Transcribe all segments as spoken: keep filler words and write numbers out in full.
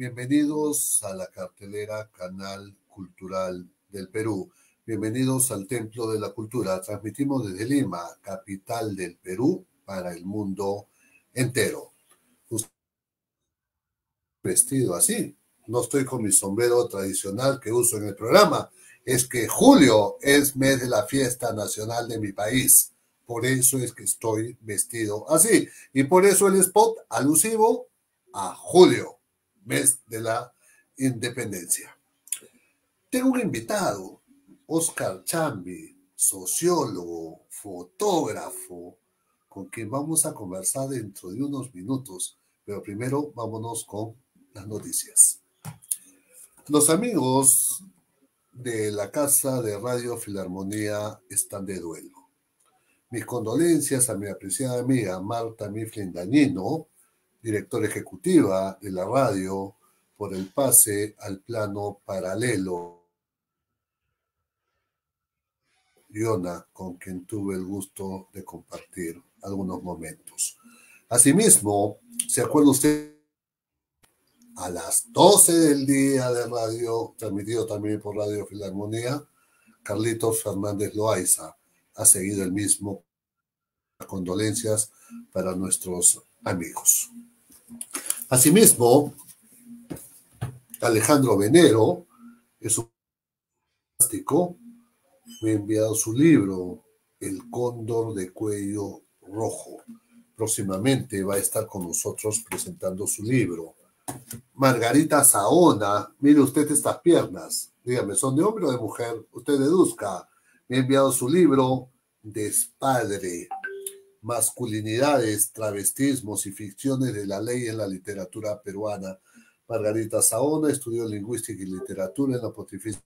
Bienvenidos a la cartelera Canal Cultural del Perú. Bienvenidos al Templo de la Cultura. Transmitimos desde Lima, capital del Perú, para el mundo entero. Usted vestido así. No estoy con mi sombrero tradicional que uso en el programa. Es que julio es mes de la fiesta nacional de mi país. Por eso es que estoy vestido así. Y por eso el spot alusivo a julio, mes de la independencia. Tengo un invitado, Oscar Chambi, sociólogo, fotógrafo, con quien vamos a conversar dentro de unos minutos. Pero primero vámonos con las noticias. Los amigos de la Casa de Radio Filarmonía están de duelo. Mis condolencias a mi apreciada amiga Marta Mifflin Dañino, directora ejecutiva de la radio, por el pase al plano paralelo. Yona, con quien tuve el gusto de compartir algunos momentos. Asimismo, ¿se acuerda usted? A las doce del día de radio, transmitido también por Radio Filarmonía, Carlitos Fernández Loaiza ha seguido el mismo. Condolencias para nuestros amigos. Asimismo, Alejandro Venero es un plástico, me ha enviado su libro, El Cóndor de Cuello Rojo. Próximamente va a estar con nosotros presentando su libro. Margarita Saona, mire usted estas piernas, dígame, ¿son de hombre o de mujer? Usted deduzca. Me ha enviado su libro, Despadre, masculinidades, travestismos y ficciones de la ley en la literatura peruana. Margarita Saona estudió lingüística y literatura en la Pontificia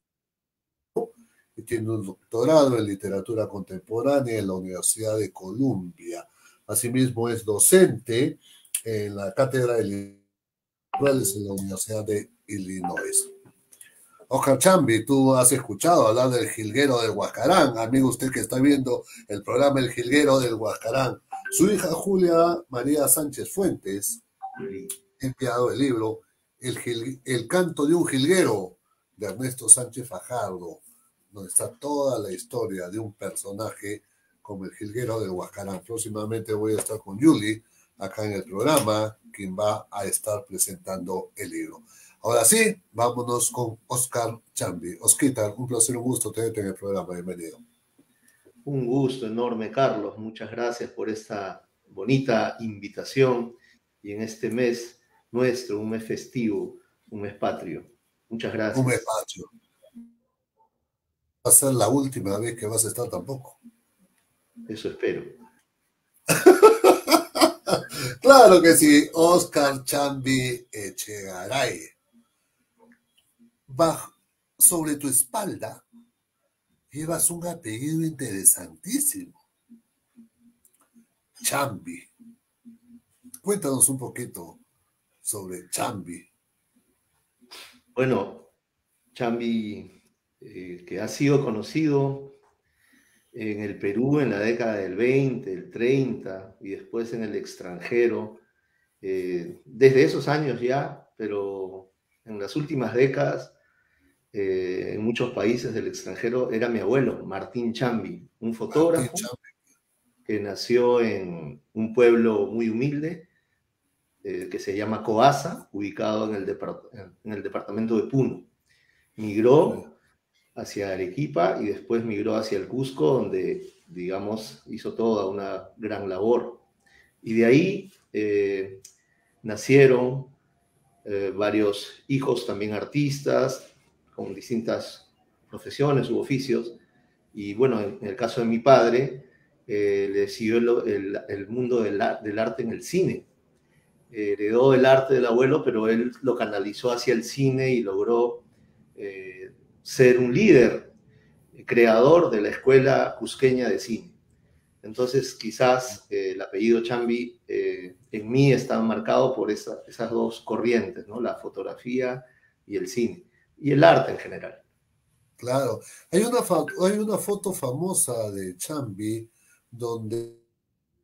y tiene un doctorado en literatura contemporánea en la Universidad de Columbia. Asimismo es docente en la cátedra de literatura en la Universidad de Illinois. Oscar Chambi, tú has escuchado hablar del jilguero del Huascarán, amigo usted que está viendo el programa El Jilguero del Huascarán. Su hija Julia María Sánchez Fuentes ha enviado el libro el, Gil, el canto de un jilguero de Ernesto Sánchez Fajardo, donde está toda la historia de un personaje como el jilguero del Huascarán. Próximamente voy a estar con Yuli acá en el programa, quien va a estar presentando el libro. Ahora sí, vámonos con Oscar Chambi. Osquita, un placer, un gusto tenerte en el programa. Bienvenido. Un gusto enorme, Carlos. Muchas gracias por esta bonita invitación y en este mes nuestro, un mes festivo, un mes patrio. Muchas gracias. Un mes patrio. Va a ser la última vez que vas a estar tampoco. Eso espero. Claro que sí, Oscar Chambi Echegaray. Bajo, sobre tu espalda llevas un apellido interesantísimo. Chambi. Cuéntanos un poquito sobre Chambi. Bueno, Chambi, eh, que ha sido conocido en el Perú en la década del veinte, el treinta y después en el extranjero, eh, desde esos años ya, pero en las últimas décadas, eh, en muchos países del extranjero, era mi abuelo, Martín Chambi, un fotógrafo Martín Chambi, que nació en un pueblo muy humilde, eh, que se llama Coasa, ubicado en el, depart en el departamento de Puno. Migró hacia Arequipa y después migró hacia el Cusco, donde, digamos, hizo toda una gran labor. Y de ahí eh, nacieron eh, varios hijos también artistas, con distintas profesiones u oficios. Y bueno, en, en el caso de mi padre, eh, le siguió el, el, el mundo del, del arte en el cine. Heredó el arte del abuelo, pero él lo canalizó hacia el cine y logró eh, ser un líder, creador de la Escuela Cusqueña de Cine. Entonces, quizás eh, el apellido Chambi eh, en mí está marcado por esa, esas dos corrientes, ¿no? La fotografía y el cine, y el arte en general. Claro. Hay una, hay una foto famosa de Chambi donde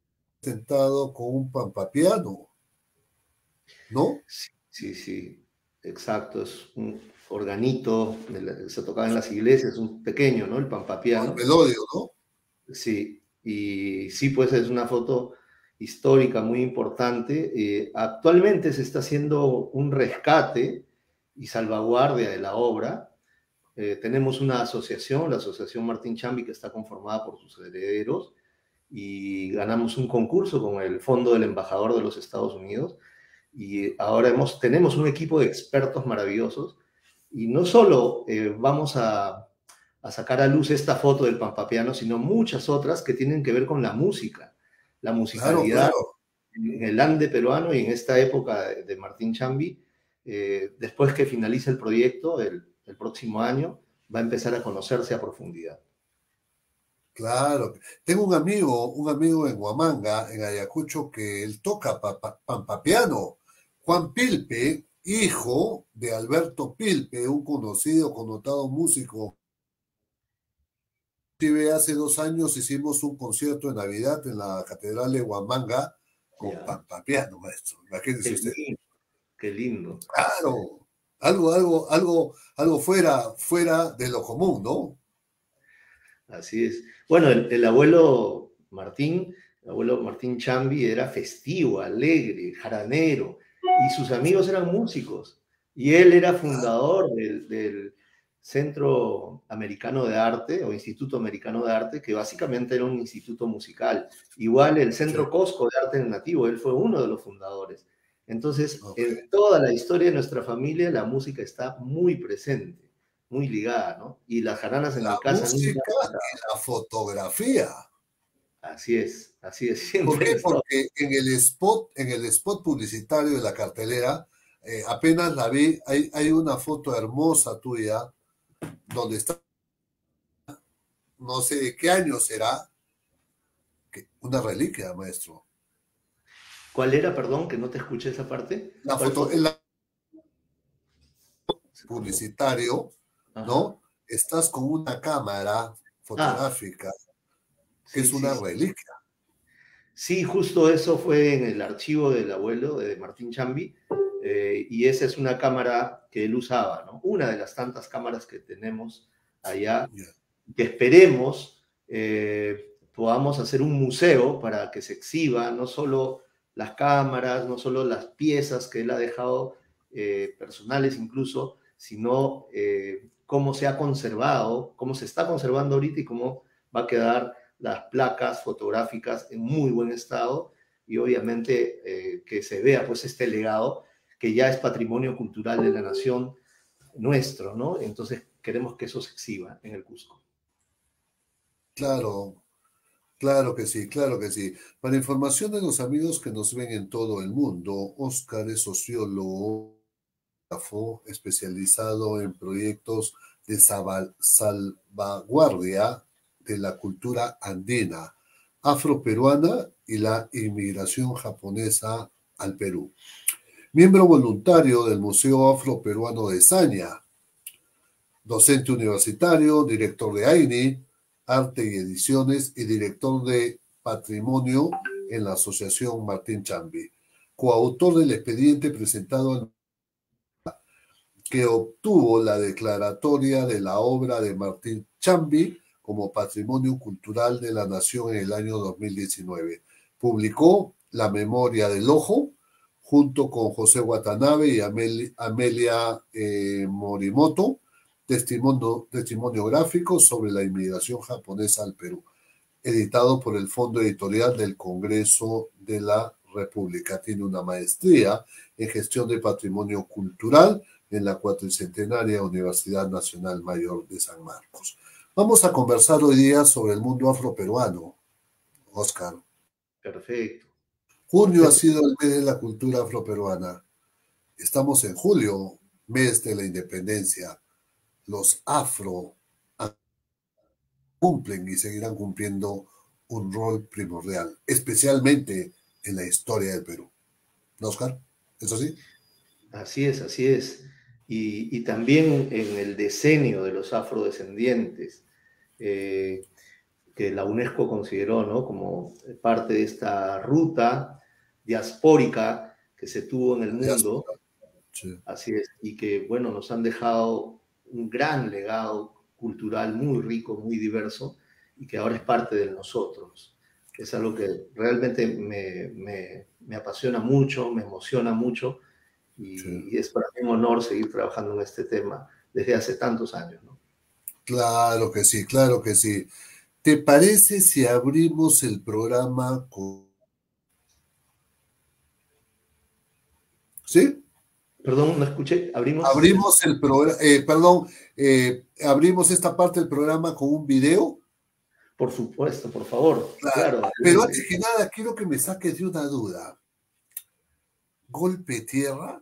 sentado con un pampapiano, ¿no? Sí, sí, sí. exacto, es un organito, de la- se tocaba en las iglesias, un pequeño, ¿no? El O el pampapiano. melodio, ¿no? Sí, y sí, pues es una foto histórica muy importante. Eh, actualmente se está haciendo un rescate y salvaguardia de la obra. Eh, tenemos una asociación, la Asociación Martín Chambi, que está conformada por sus herederos, y ganamos un concurso con el Fondo del Embajador de los Estados Unidos. Y ahora hemos, tenemos un equipo de expertos maravillosos, y no solo eh, vamos a, a sacar a luz esta foto del Pampapiano, sino muchas otras que tienen que ver con la música, la Claro, musicalidad claro. en el ande peruano y en esta época de, de Martín Chambi. Eh, después que finalice el proyecto, el, el próximo año, va a empezar a conocerse a profundidad. Claro. Tengo un amigo, un amigo en Huamanga, en Ayacucho, que él toca pa- pa- pampapiano. Juan Pilpe, hijo de Alberto Pilpe, un conocido, connotado músico. Inclusive hace dos años hicimos un concierto de Navidad en la Catedral de Huamanga con Ya, pampapiano, maestro. qué Imagínense usted. lindo, qué lindo. Claro. Algo, algo, algo, algo fuera, fuera de lo común, ¿no? Así es. Bueno, el, el abuelo Martín, el abuelo Martín Chambi era festivo, alegre, jaranero, y sus amigos eran músicos. Y él era fundador del, del Centro Americano de Arte o Instituto Americano de Arte, que básicamente era un instituto musical. Igual el Sí. Centro Cosco de Arte Nativo, él fue uno de los fundadores. Entonces, Ok. en toda la historia de nuestra familia, la música está muy presente, muy ligada, ¿no? Y las jaranas en La mi casa nunca música han y faltado. la fotografía. Así es, así es, ¿Por siempre han qué? estado. Porque en el spot, en el spot publicitario de la cartelera, eh, apenas la vi, hay, hay una foto hermosa tuya donde está, no sé de qué año será, que, una reliquia, maestro. ¿Cuál era, perdón, que no te escuché esa parte? La ¿Cuál foto, el foto? Se cortó. publicitario, Ajá. ¿no? Estás con una cámara Ah, fotográfica que sí, es sí, una sí. reliquia. Sí, justo eso fue en el archivo del abuelo de Martín Chambi, eh, y esa es una cámara que él usaba, ¿no? Una de las tantas cámaras que tenemos allá, Ya. que esperemos eh, podamos hacer un museo para que se exhiba no solo las cámaras, no solo las piezas que él ha dejado, eh, personales incluso, sino eh, cómo se ha conservado, cómo se está conservando ahorita y cómo va a quedar las placas fotográficas en muy buen estado, y obviamente eh, que se vea pues este legado que ya es patrimonio cultural de la nación nuestro, ¿no? Entonces queremos que eso se exhiba en el Cusco. Claro, claro que sí, claro que sí. Para información de los amigos que nos ven en todo el mundo, Oscar es sociólogo especializado en proyectos de salvaguardia de la cultura andina, afroperuana y la inmigración japonesa al Perú. Miembro voluntario del Museo Afroperuano de Saña, docente universitario, director de AINI, Arte y Ediciones y director de Patrimonio en la Asociación Martín Chambi, coautor del expediente presentado en que obtuvo la declaratoria de la obra de Martín Chambi como Patrimonio Cultural de la Nación en el año dos mil diecinueve. Publicó La Memoria del Ojo junto con José Watanabe y Amelia, Amelia eh, Morimoto, testimonio, testimonio gráfico sobre la inmigración japonesa al Perú, editado por el Fondo Editorial del Congreso de la República. Tiene una maestría en gestión de patrimonio cultural en la cuatricentenaria Universidad Nacional Mayor de San Marcos. Vamos a conversar hoy día sobre el mundo afroperuano, Oscar. Perfecto, Junio ha perfecto. sido el mes de la cultura afroperuana. Estamos en julio, mes de la independencia. Los afro cumplen y seguirán cumpliendo un rol primordial, especialmente en la historia del Perú. ¿No, Oscar? ¿Eso sí? Así es, así es. Y, y también en el decenio de los afrodescendientes, eh, que la UNESCO consideró, ¿no?, como parte de esta ruta diaspórica que se tuvo en el Ya, mundo. Sí. Así es, y que, bueno, nos han dejado un gran legado cultural muy rico, muy diverso, y que ahora es parte de nosotros. Es algo que realmente me, me, me apasiona mucho, me emociona mucho, Sí. y, y es para mí un honor seguir trabajando en este tema desde hace tantos años, ¿no? Claro que sí, claro que sí. ¿Te parece si abrimos el programa con... ¿Sí? Perdón, no escuché, abrimos el... Abrimos el programa, eh, perdón, eh, abrimos esta parte del programa con un video. Por supuesto, por favor, Claro, claro, pero adelante. antes que nada quiero que me saques de una duda. ¿Golpe tierra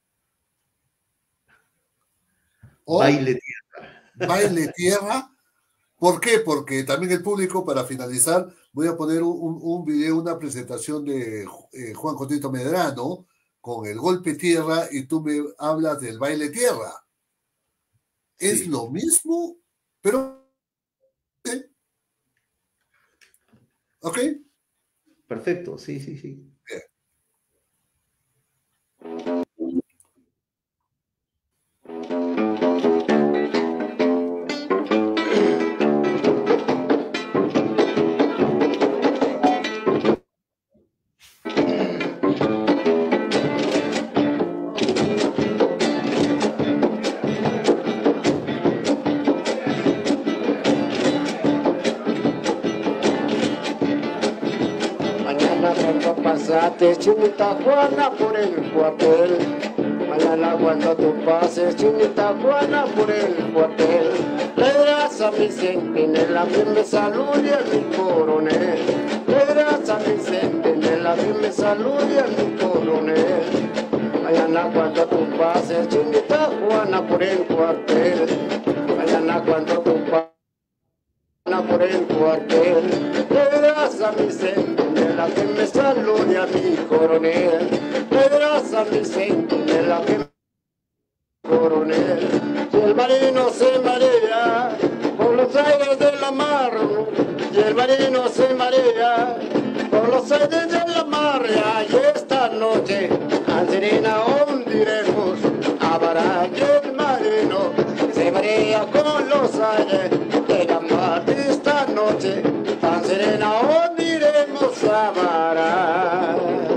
o Baile tierra. baile tierra? ¿Por qué? Porque también el público, para finalizar, voy a poner un, un, un video, una presentación de eh, Juan Cotito Medrano con el golpe tierra y tú me hablas del baile tierra. Es Sí, lo mismo, pero... ¿eh? ¿Ok? perfecto, sí, sí, sí. Bien. Pasaste, chinita Juana, por el cuartel. Mañana cuando tú pases, chinita Juana, por el cuartel. Le dirás a mi centinela que me salude a mi coronel. Le dirás a mi centinela que me salude a mi coronel. Mañana cuando tú pases, chinita Juana, por el cuartel. Mañana cuando tú pases por el cuartel, le dirás a mi centinela que me salude a mi coronel, le dirás a mi centinela que me coronel. Si el marino se marea por los aires de la mar, y el marino se marea por los aires de la mar, y esta noche a Serena hundiremos a Bará, y el marino se marea con los aires de la mar. Esta noche tan serena hundiremos a Bará.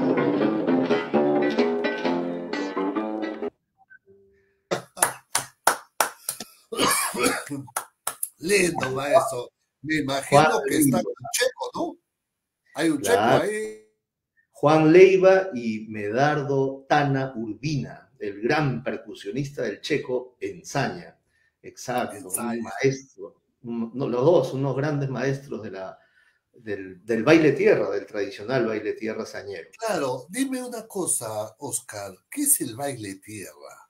Lindo, maestro. Me Juan imagino que está Leiva, con Checo, ¿no? Hay un Checo claro. ahí. Juan Leiva y Medardo Tana Urbina, el gran percusionista del Checo Ensaña. Exacto, un Ensaya. maestro. Un, no, los dos, unos grandes maestros de la, del, del baile tierra, del tradicional baile tierra sañero. Claro, dime una cosa, Oscar, ¿qué es el baile tierra?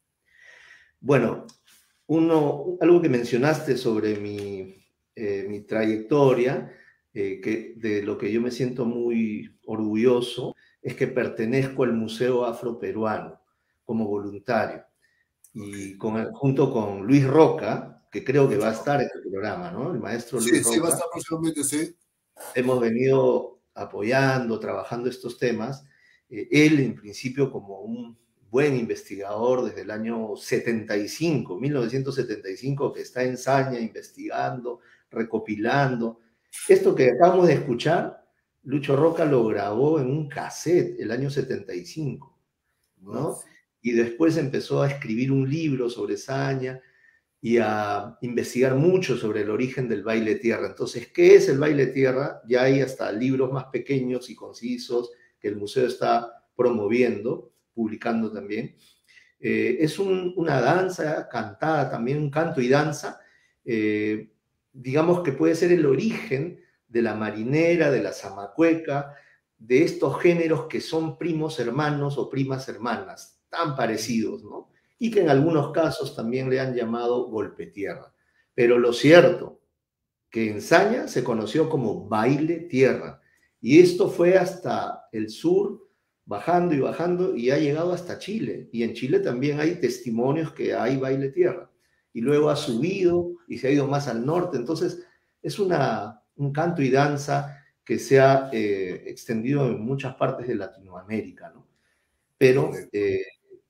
Bueno, uno, algo que mencionaste sobre mi, eh, mi trayectoria, eh, que de lo que yo me siento muy orgulloso, es que pertenezco al Museo Afroperuano como voluntario. Y Okay. con, junto con Luis Roca, que creo que Luis va a Roca. estar en el programa, ¿no? El maestro Luis Sí, sí, va a Roca, estar próximamente, sí. hemos venido apoyando, trabajando estos temas. Eh, él, en principio, como un buen investigador desde el año setenta y cinco, mil novecientos setenta y cinco, que está en Saña investigando, recopilando. Esto que acabamos de escuchar, Lucho Roca lo grabó en un cassette el año setenta y cinco, ¿No? ¿no? Y después empezó a escribir un libro sobre Saña y a investigar mucho sobre el origen del baile tierra. Entonces, ¿qué es el baile tierra? Ya hay hasta libros más pequeños y concisos que el museo está promoviendo, publicando también. Eh, es un, una danza cantada, también un canto y danza, eh, digamos que puede ser el origen de la marinera, de la zamacueca, de estos géneros que son primos hermanos o primas hermanas, tan parecidos, ¿no? Y que en algunos casos también le han llamado golpe tierra. Pero lo cierto, que en Saña se conoció como baile tierra, y esto fue hasta el sur, bajando y bajando, y ha llegado hasta Chile. Y en Chile también hay testimonios que hay baile tierra. Y luego ha subido y se ha ido más al norte. Entonces, es una, un canto y danza que se ha eh, extendido en muchas partes de Latinoamérica, ¿no? Pero Correcto. eh,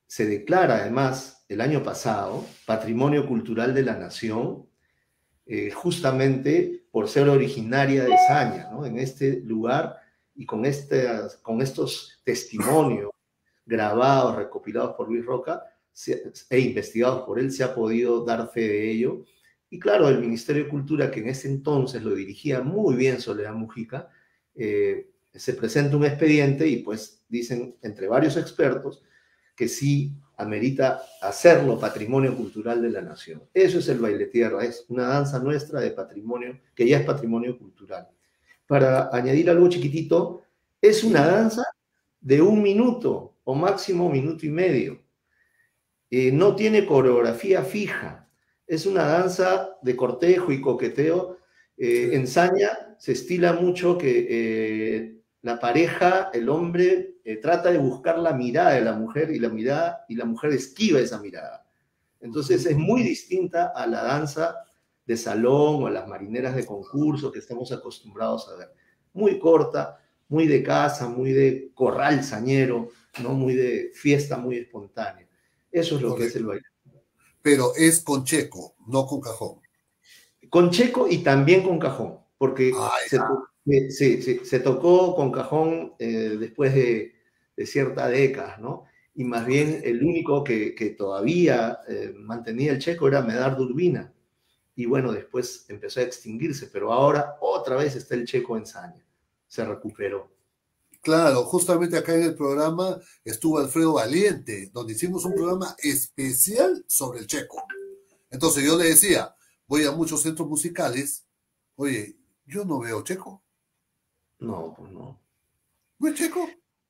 se declara además el año pasado Patrimonio Cultural de la Nación, eh, justamente por ser originaria de Saña, ¿no? En este lugar y con, este, con estos testimonios grabados, recopilados por Luis Roca se, e investigados por él, se ha podido dar fe de ello. Y claro, el Ministerio de Cultura, que en ese entonces lo dirigía muy bien Soledad Mujica, eh, se presenta un expediente y pues dicen, entre varios expertos, que sí amerita hacerlo patrimonio cultural de la nación. Eso es el baile tierra, es una danza nuestra de patrimonio, que ya es patrimonio cultural. Para añadir algo chiquitito, es una danza de un minuto o máximo minuto y medio. Eh, no tiene coreografía fija, es una danza de cortejo y coqueteo. Eh, en Saña se estila mucho que eh, la pareja, el hombre, eh, trata de buscar la mirada de la mujer y la mirada y la mujer esquiva esa mirada. Entonces es muy distinta a la danza de salón o a las marineras de concurso que estamos acostumbrados a ver. Muy corta, muy de casa, muy de corral sañero, ¿no? Muy de fiesta, muy espontánea. Eso es lo Correcto. Que es el baile. Pero es con checo, no con cajón. Con checo y también con cajón, porque se, se, se, se, se tocó con cajón eh, después de, de cierta década, ¿no? Y más bien el único que, que todavía eh, mantenía el checo era Medardo Urbina. Y bueno, después empezó a extinguirse, pero ahora otra vez está el checo en Saña. Se recuperó. Claro, justamente acá en el programa estuvo Alfredo Valiente, donde hicimos un programa especial sobre el checo. Entonces yo le decía, voy a muchos centros musicales, oye, yo no veo checo. No, pues no. ¿No es checo?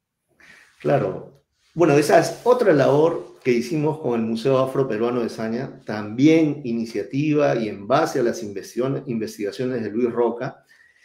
Claro. Bueno, esa es otra labor que hicimos con el Museo Afroperuano de Saña, también iniciativa y en base a las investigaciones de Luis Roca.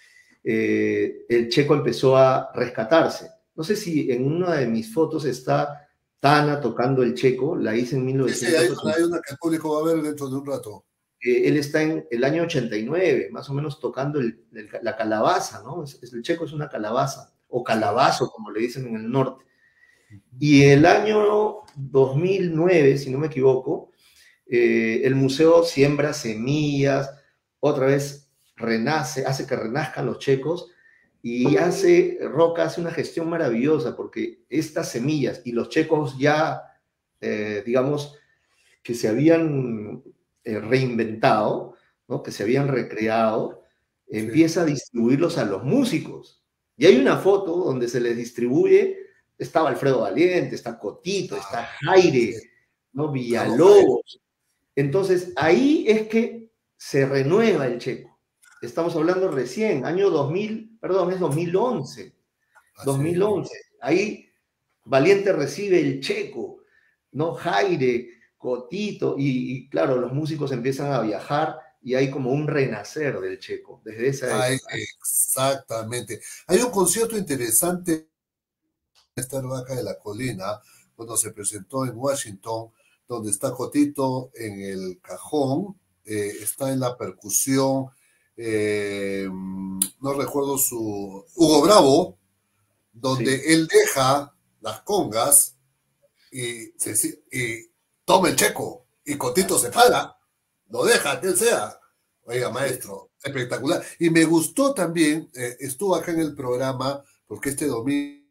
Eh, el checo empezó a rescatarse. No sé si en una de mis fotos está Tana tocando el checo, la hice en mil novecientos ochenta. Sí, sí, hay, hay una que el público va a ver dentro de un rato. Eh, él está en el año ochenta y nueve, más o menos tocando el, el, la calabaza, ¿no? Es, es, el checo es una calabaza, o calabazo, como le dicen en el norte. Y el año dos mil nueve, si no me equivoco, eh, el museo siembra semillas, otra vez renace, hace que renazcan los checos, y hace, Roca hace una gestión maravillosa, porque estas semillas y los checos ya, eh, digamos, que se habían eh, reinventado, ¿no? Que se habían recreado, sí. Empieza a distribuirlos a los músicos. Y hay una foto donde se les distribuye, estaba Alfredo Valiente, está Cotito, está Jaire, ¿no? Villalobos. Entonces, ahí es que se renueva el checo. Estamos hablando recién, año dos mil, perdón, es dos mil once. dos mil once. Ahí Valiente recibe el checo, ¿no? Jaire, Cotito, y, y claro, los músicos empiezan a viajar y hay como un renacer del checo desde esa Ay, época. Exactamente. Hay un concierto interesante esta Vaca de la Colina, cuando se presentó en Washington, donde está Cotito en el cajón, eh, está en la percusión, eh, no recuerdo su... Hugo Bravo, donde sí. Él deja las congas y, se, y toma el checo, y Cotito se para, lo deja, quien sea. Oiga, maestro, sí. Espectacular. Y me gustó también, eh, estuvo acá en el programa, porque este domingo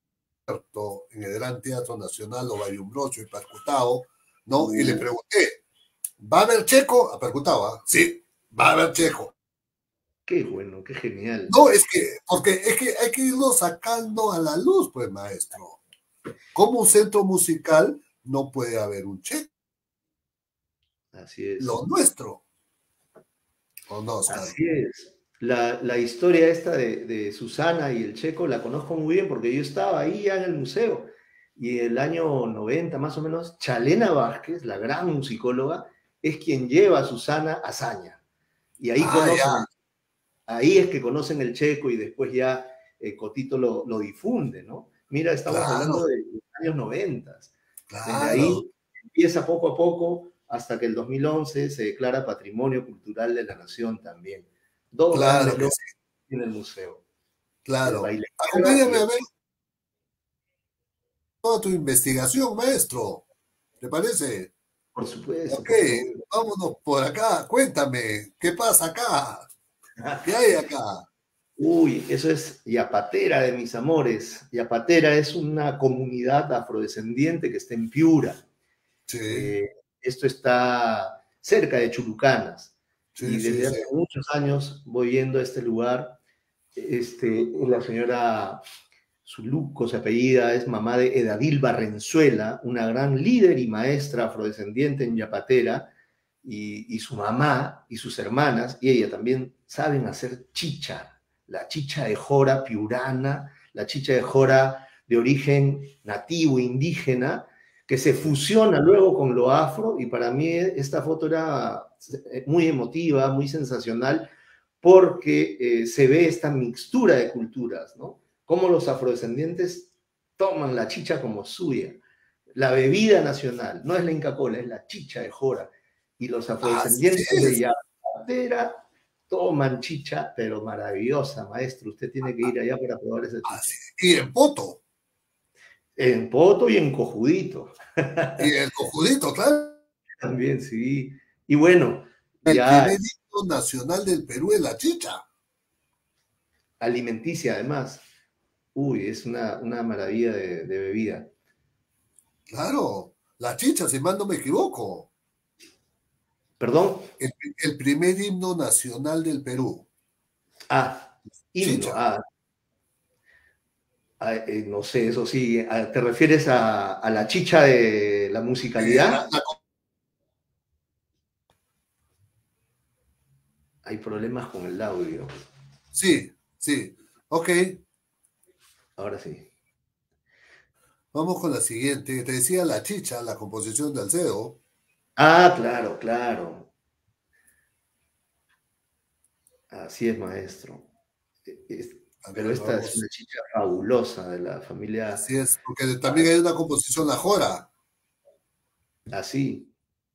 en el Gran Teatro Nacional, lo Bayumbrocho y Percutado, ¿no? Uh. Y le pregunté, ¿va a haber checo? A Percutado, ¿eh? Sí, va a haber checo. Qué bueno, qué genial. No, es que, porque es que hay que irlo sacando a la luz, pues, maestro. Como un centro musical no puede haber un checo. Así es. Lo nuestro. ¿O no, Oscar? Así es. La, la historia esta de, de Susana y el checo la conozco muy bien porque yo estaba ahí ya en el museo y el año noventa más o menos, Chalena Vázquez, la gran musicóloga, es quien lleva a Susana a Saña. Y ahí, ah, conocen, ahí es que conocen el checo y después ya eh, Cotito lo, lo difunde, ¿no? Mira, estamos claro. hablando de los años noventa. Claro. Desde ahí empieza poco a poco hasta que el dos mil once se declara Patrimonio Cultural de la Nación también. Dos claro grandes sí. en el museo. Claro. Acompáñame a ver toda tu investigación, maestro. ¿Te parece? Por supuesto, Ok, por favor. vámonos por acá. Cuéntame, ¿qué pasa acá? ¿Qué hay acá? Uy, eso es Yapatera de mis amores. Yapatera es una comunidad afrodescendiente que está en Piura. Sí, Eh, Esto está cerca de Chulucanas sí, y sí, desde sí. hace muchos años voy yendo a este lugar. Este, la señora Zuluco, se apellida, es mamá de Edadil Barrenzuela, una gran líder y maestra afrodescendiente en Yapatera, y, y su mamá y sus hermanas, y ella también saben hacer chicha, la chicha de jora piurana, la chicha de jora de origen nativo, indígena, que se fusiona luego con lo afro, y para mí esta foto era muy emotiva, muy sensacional, porque eh, se ve esta mixtura de culturas, ¿no? Cómo los afrodescendientes toman la chicha como suya. La bebida nacional no es la Inca Kola, es la chicha de jora. Y los Así afrodescendientes de es. Yapatera toman chicha, pero maravillosa, maestro. Usted tiene que ir allá para probar esa chicha. Así. Y en poto. En poto y en cojudito. Y el cojudito, claro. También, sí. Y bueno, El ya primer himno nacional del Perú es la chicha. alimenticia además. Uy, es una, una maravilla de, de bebida. Claro, la chicha, si mal no me equivoco. Perdón. El, el primer himno nacional del Perú. Ah, himno. Chicha. Ah, ah, eh, no sé, eso sí. Ah, ¿te refieres a, a la chicha de la Eh, la, musicalidad? la, Hay problemas con el audio. sí, sí. Ok, Ahora sí. vamos con la siguiente. Te decía la chicha, la composición de Alcedo. Ah, claro, claro. Así es, maestro. E- es- A pero ver, esta es una vamos. chicha fabulosa de la familia. Así es, porque también hay una composición, la jora. Así,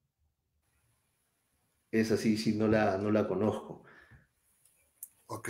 es así, sí, no la, no la conozco. Ok,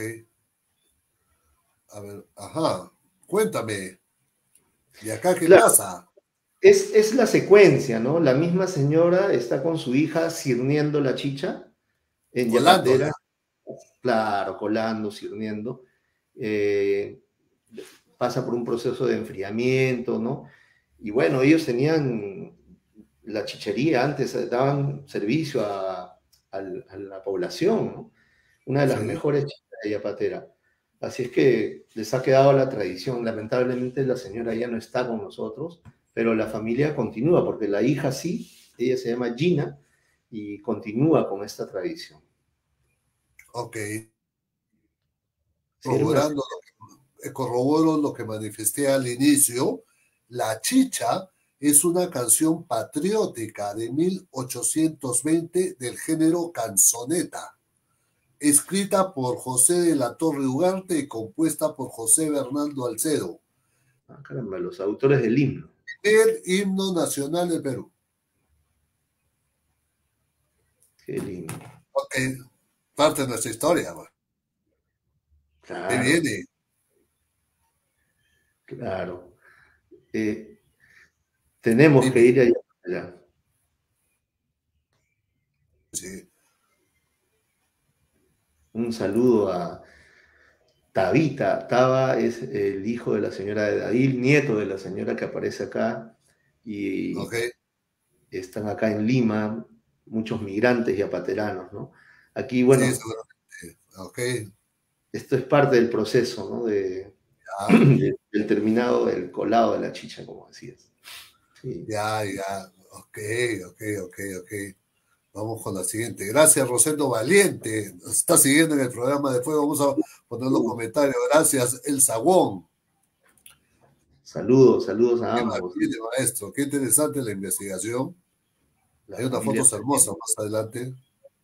a ver, ajá. Cuéntame. ¿Y acá qué Claro, pasa? es, es la secuencia, ¿no? La misma señora está con su hija sirniendo la chicha en Colándola. Yapatera, claro, colando, sirniendo. Eh, Pasa por un proceso de enfriamiento, ¿no? Y bueno, ellos tenían la chichería antes, daban servicio a, a, a la población, ¿no? Una de las Sí. mejores chichas de Yapatera. Así es que les ha quedado la tradición. Lamentablemente la señora ya no está con nosotros, pero la familia continúa, porque la hija sí, ella se llama Gina, y continúa con esta tradición. Ok. Sí, era una... Corroborando lo que, corroboro lo que manifesté al inicio. La Chicha es una canción patriótica de mil ochocientos veinte del género canzoneta, escrita por José de la Torre Ugarte y compuesta por José Bernardo Alcedo. Ah, caramba, los autores del himno. El himno nacional del Perú. Qué lindo. Ok, parte de nuestra historia. ¿No? Ahí Claro, viene. claro. Eh, Tenemos que Dime. ir allá. allá. Sí. Un saludo a Tabita. Taba es el hijo de la señora de Dadil, nieto de la señora que aparece acá, Ok. y están acá en Lima muchos migrantes yapateranos, ¿no? Aquí, Sí, bueno, seguramente. Ok. esto es parte del proceso, ¿no? De, Ya, de- del terminado, del colado de la chicha, como decías. Sí. ya, ya. Ok, ok, ok, ok. Vamos con la siguiente. Gracias, Rosendo Valiente. Nos está siguiendo en el programa de Fuego. Vamos a poner los Uh, comentarios. Gracias, El Zaguón. saludos, saludos a Qué ambos. maravilla, maestro. Qué interesante la investigación. La Hay unas familia. fotos hermosas más adelante.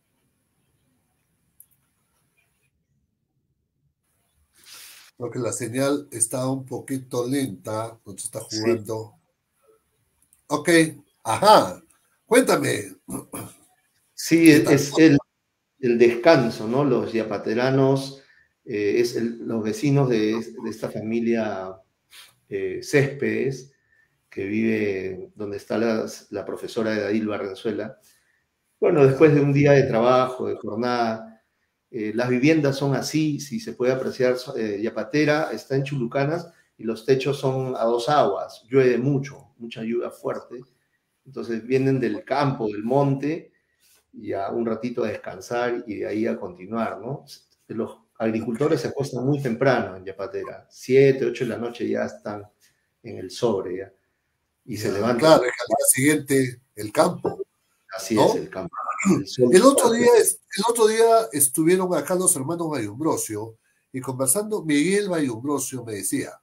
Creo que la señal está un poquito lenta. No se está Sí, jugando. Ok. Ajá. Cuéntame. sí, ¿Qué es, tal? es el, el descanso, ¿no? Los yapateranos, eh, es el- los vecinos de, de esta familia eh, Céspedes, que vive donde está la, la profesora Edadil Barrenzuela. Bueno, después de un día de trabajo, de jornada, eh, las viviendas son así, si se puede apreciar, eh, Yapatera está en Chulucanas y los techos son a dos aguas, llueve mucho, mucha lluvia fuerte, entonces vienen del campo, del monte, y a un ratito a descansar y de ahí a continuar, ¿no? Los agricultores se acuestan muy temprano en Yapatera, siete, ocho de la noche ya están en el sobre, ¿ya? Y Ya, se levantan. claro, al día siguiente el campo. Así ¿no? es, el campo. El, el, otro día, el otro día estuvieron acá los hermanos Bayumbrosio y conversando, Miguel Bayumbrosio me decía,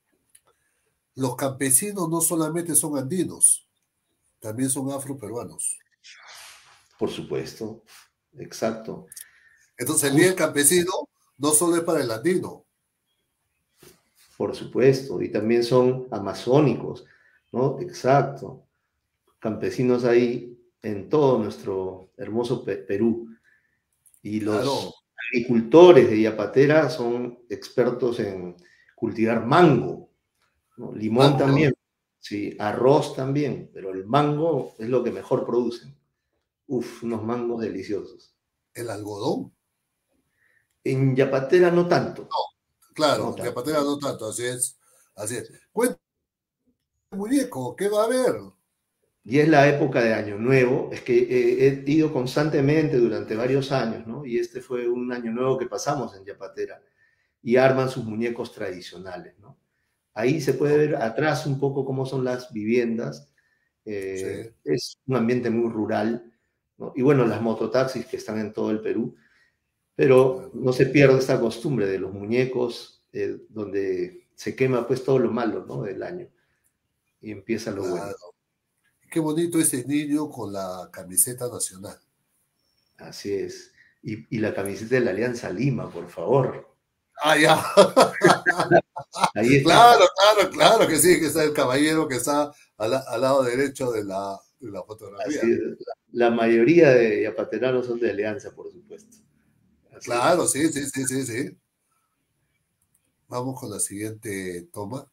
los campesinos no solamente son andinos, también son afroperuanos. Por supuesto, exacto. Entonces el día del campesino no solo es para el andino. Por supuesto, y también son amazónicos, ¿no? Exacto. Campesinos hay en todo nuestro hermoso Perú. Y los claro. agricultores de Yapatera son expertos en cultivar mango, ¿no? Limón mango. También, sí, arroz también, pero el mango es lo que mejor producen. Uf, unos mangos deliciosos. ¿El algodón? En Yapatera no tanto. No, claro, no en Yapatera no tanto, así es. Así es. Cuéntame, muñeco, ¿qué va a haber? Y es la época de Año Nuevo, es que he, he ido constantemente durante varios años, ¿no? Y este fue un Año Nuevo que pasamos en Yapatera, y arman sus muñecos tradicionales, ¿no? Ahí se puede ver atrás un poco cómo son las viviendas, eh, sí. Es un ambiente muy rural, ¿no? Y bueno, las mototaxis que están en todo el Perú, pero no se pierde esta costumbre de los muñecos, eh, donde se quema pues todo lo malo, ¿no? Del año, y empieza lo claro. bueno. Qué bonito ese niño con la camiseta nacional. Así es. Y, y la camiseta de la Alianza Lima, por favor. Ah, ya. Ahí está. Claro, claro, claro que sí, que está el caballero que está al, al lado derecho de la, de la fotografía. Así es. La, la mayoría de yapateranos son de Alianza, por supuesto. Así claro, es. sí, sí, sí, sí, sí. Vamos con la siguiente toma.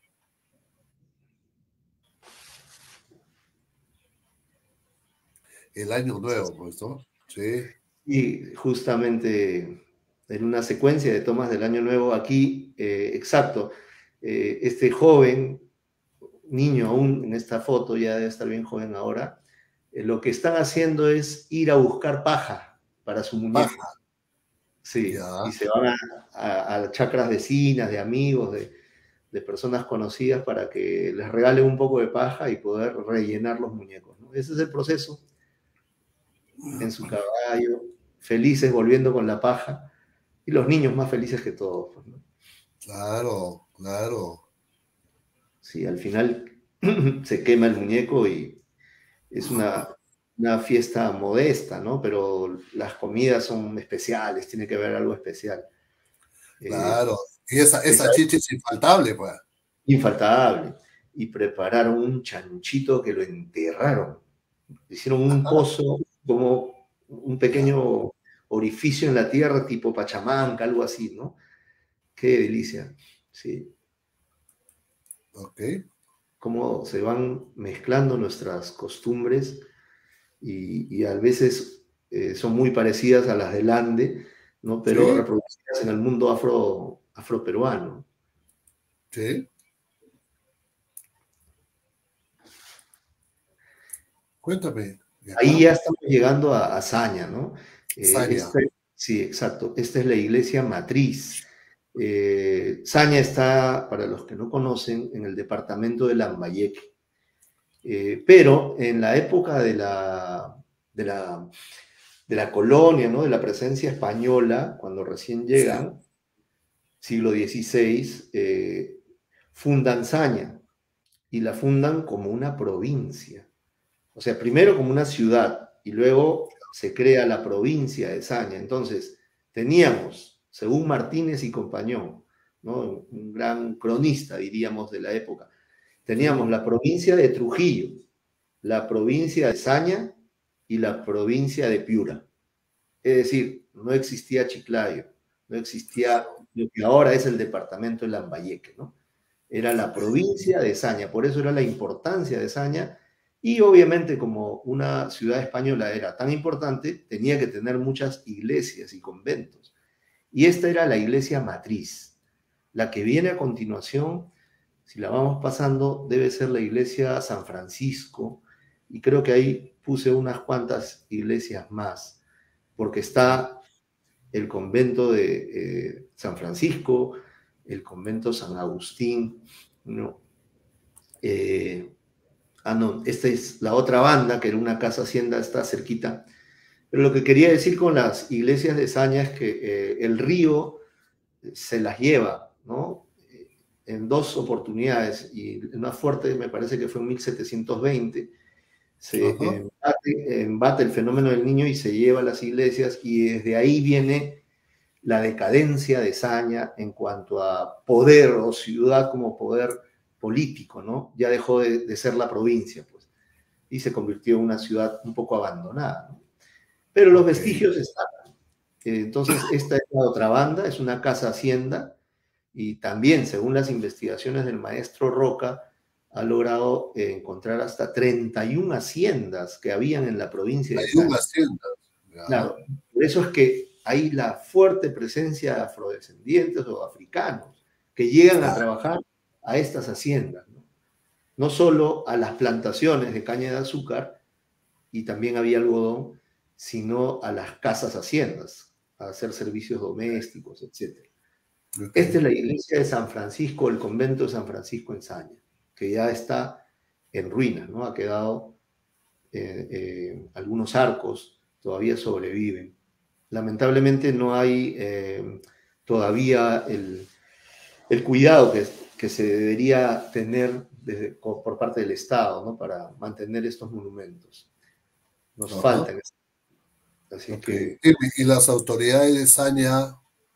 El año nuevo, pues, ¿no? Sí. Y justamente en una secuencia de tomas del año nuevo, aquí, eh, exacto, eh, este joven, niño aún en esta foto, ya debe estar bien joven ahora, eh, lo que están haciendo es ir a buscar paja para su muñeco. Paja. Sí, ya. Y se van a, a, a chacras vecinas, de amigos, de, de personas conocidas para que les regalen un poco de paja y poder rellenar los muñecos, ¿no? Ese es el proceso. En su caballo, felices volviendo con la paja, y los niños más felices que todos, ¿no? Claro, claro. Sí, al final se quema el muñeco y es una, una fiesta modesta, ¿no? Pero las comidas son especiales, tiene que haber algo especial. Claro, eh, y esa, esa, esa chicha es infaltable, pues. Infaltable. Y prepararon un chanchito que lo enterraron. Hicieron un pozo, como un pequeño orificio en la tierra, tipo Pachamanca, algo así, ¿no? Qué delicia, sí. Ok. Cómo se van mezclando nuestras costumbres y, y a veces eh, son muy parecidas a las del Ande, ¿no? Pero ¿sí? reproducidas en el mundo afro, afroperuano. Sí. Cuéntame. Ahí ya estamos llegando a, a Saña, ¿no? Saña. Eh, este, sí, exacto. Esta es la iglesia matriz. Eh, Saña está, para los que no conocen, en el departamento de Lambayeque. Eh, pero en la época de la, de, la, de la colonia, ¿no? De la presencia española, cuando recién llegan, sí. siglo dieciséis, eh, fundan Saña y la fundan como una provincia. O sea, primero como una ciudad y luego se crea la provincia de Saña. Entonces, teníamos, según Martínez y Compañón, ¿no? Un gran cronista, diríamos, de la época, teníamos la provincia de Trujillo, la provincia de Saña y la provincia de Piura. Es decir, no existía Chiclayo, no existía lo que ahora es el departamento de Lambayeque, ¿no? era la provincia de Saña, por eso era la importancia de Saña, y obviamente como una ciudad española era tan importante, tenía que tener muchas iglesias y conventos. Y esta era la iglesia matriz. La que viene a continuación, si la vamos pasando, debe ser la iglesia San Francisco, y creo que ahí puse unas cuantas iglesias más, porque está el convento de eh, San Francisco, el convento San Agustín, ¿no? Eh, ah, no, esta es la otra banda, que era una casa hacienda, está cerquita. Pero lo que quería decir con las iglesias de Saña es que eh, el río se las lleva, ¿no? En dos oportunidades, y el más fuerte me parece que fue en mil setecientos veinte, se embate, embate el fenómeno del Niño y se lleva a las iglesias, y desde ahí viene la decadencia de Saña en cuanto a poder o ciudad como poder político, ¿no? Ya dejó de, de ser la provincia, pues, y se convirtió en una ciudad un poco abandonada, ¿no? Pero los okay. vestigios están. Entonces, esta es la otra banda, es una casa hacienda, y también, según las investigaciones del maestro Roca, ha logrado eh, encontrar hasta treinta y una haciendas que habían en la provincia de Saña. haciendas. Claro, por eso es que hay la fuerte presencia de afrodescendientes o africanos que llegan claro. a trabajar a estas haciendas, ¿no? No solo a las plantaciones de caña de azúcar, y también había algodón, sino a las casas haciendas, a hacer servicios domésticos, etcétera. Okay. Esta es la iglesia de San Francisco, el convento de San Francisco en Saña, que ya está en ruinas, ¿no? Ha quedado, eh, eh, algunos arcos todavía sobreviven. Lamentablemente no hay eh, todavía el, el cuidado que, que se debería tener desde, por parte del Estado, ¿no? Para mantener estos monumentos. Nos uh-huh. faltan. Así okay. que... ¿Y las autoridades de Saña?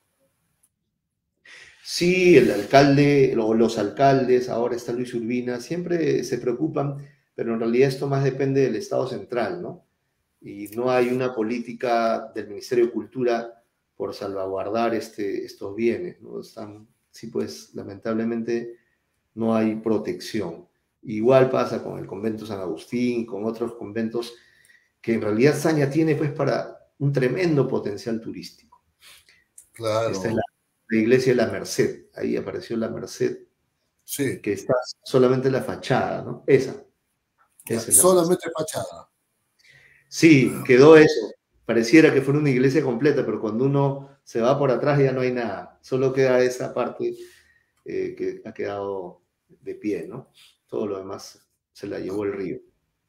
Sí, el alcalde, o los alcaldes, ahora está Luis Urbina, siempre se preocupan, pero en realidad esto más depende del Estado central, ¿no? Y no hay una política del Ministerio de Cultura por salvaguardar este, estos bienes, ¿no? Están, sí, pues, lamentablemente no hay protección. Igual pasa con el convento San Agustín, con otros conventos que en realidad Saña tiene, pues, para un tremendo potencial turístico. Claro. Esta es la, la iglesia de la Merced, ahí apareció la Merced, sí. que está solamente la fachada, ¿no? Esa. Esa es solamente la fachada. Sí, quedó eso. Pareciera que fuera una iglesia completa, pero cuando uno se va por atrás ya no hay nada. Solo queda esa parte eh, que ha quedado de pie, ¿no? Todo lo demás se la llevó el río.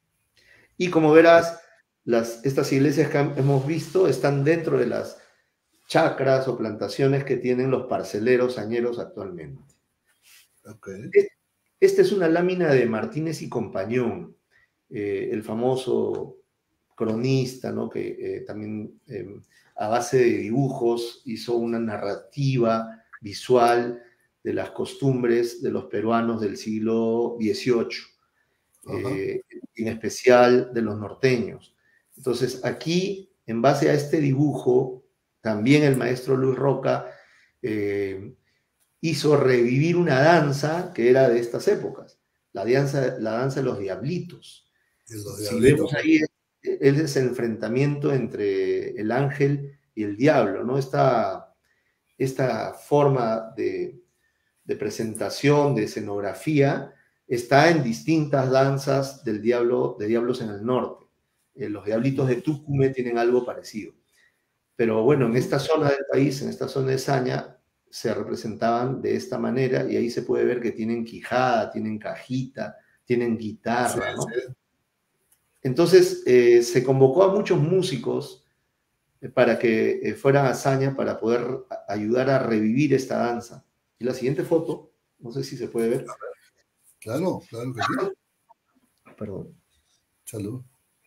Y como verás, las, estas iglesias que hemos visto están dentro de las chacras o plantaciones que tienen los parceleros sañeros actualmente. Okay. Esta es una lámina de Martínez y Compañón, eh, el famoso cronista, ¿no? Que eh, también eh, a base de dibujos hizo una narrativa visual de las costumbres de los peruanos del siglo dieciocho, uh-huh. eh, en especial de los norteños. Entonces aquí, en base a este dibujo, también el maestro Luis Roca eh, hizo revivir una danza que era de estas épocas, la danza, la danza de los diablitos. Los si vemos ahí, es, es el enfrentamiento entre el ángel y el diablo, ¿no? Esta, esta forma de, de presentación, de escenografía, está en distintas danzas del diablo, de diablos en el norte. Eh, los diablitos de Tucumán tienen algo parecido. Pero bueno, en esta zona del país, en esta zona de Saña, se representaban de esta manera, y ahí se puede ver que tienen quijada, tienen cajita, tienen guitarra, ¿no? Sí, sí. Entonces, eh, se convocó a muchos músicos eh, para que eh, fueran a Saña para poder a ayudar a revivir esta danza. Y la siguiente foto, no sé si se puede ver. Claro, claro que sí. Perdón. Salud.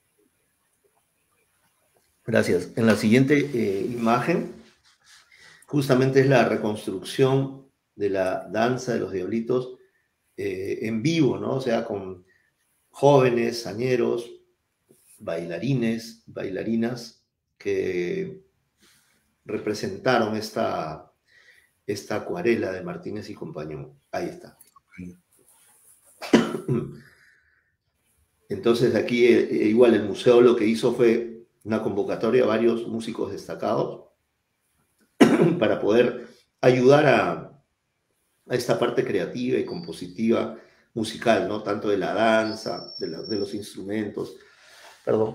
Gracias. En la siguiente eh, imagen, justamente es la reconstrucción de la danza de los diablitos eh, en vivo, ¿no? O sea, con jóvenes, sañeros, bailarines, bailarinas que representaron esta, esta acuarela de Martínez y Compañón. Ahí está. Entonces aquí eh, igual el museo lo que hizo fue una convocatoria a varios músicos destacados para poder ayudar a, a esta parte creativa y compositiva musical, ¿no? Tanto de la danza, de, la, de los instrumentos. Perdón.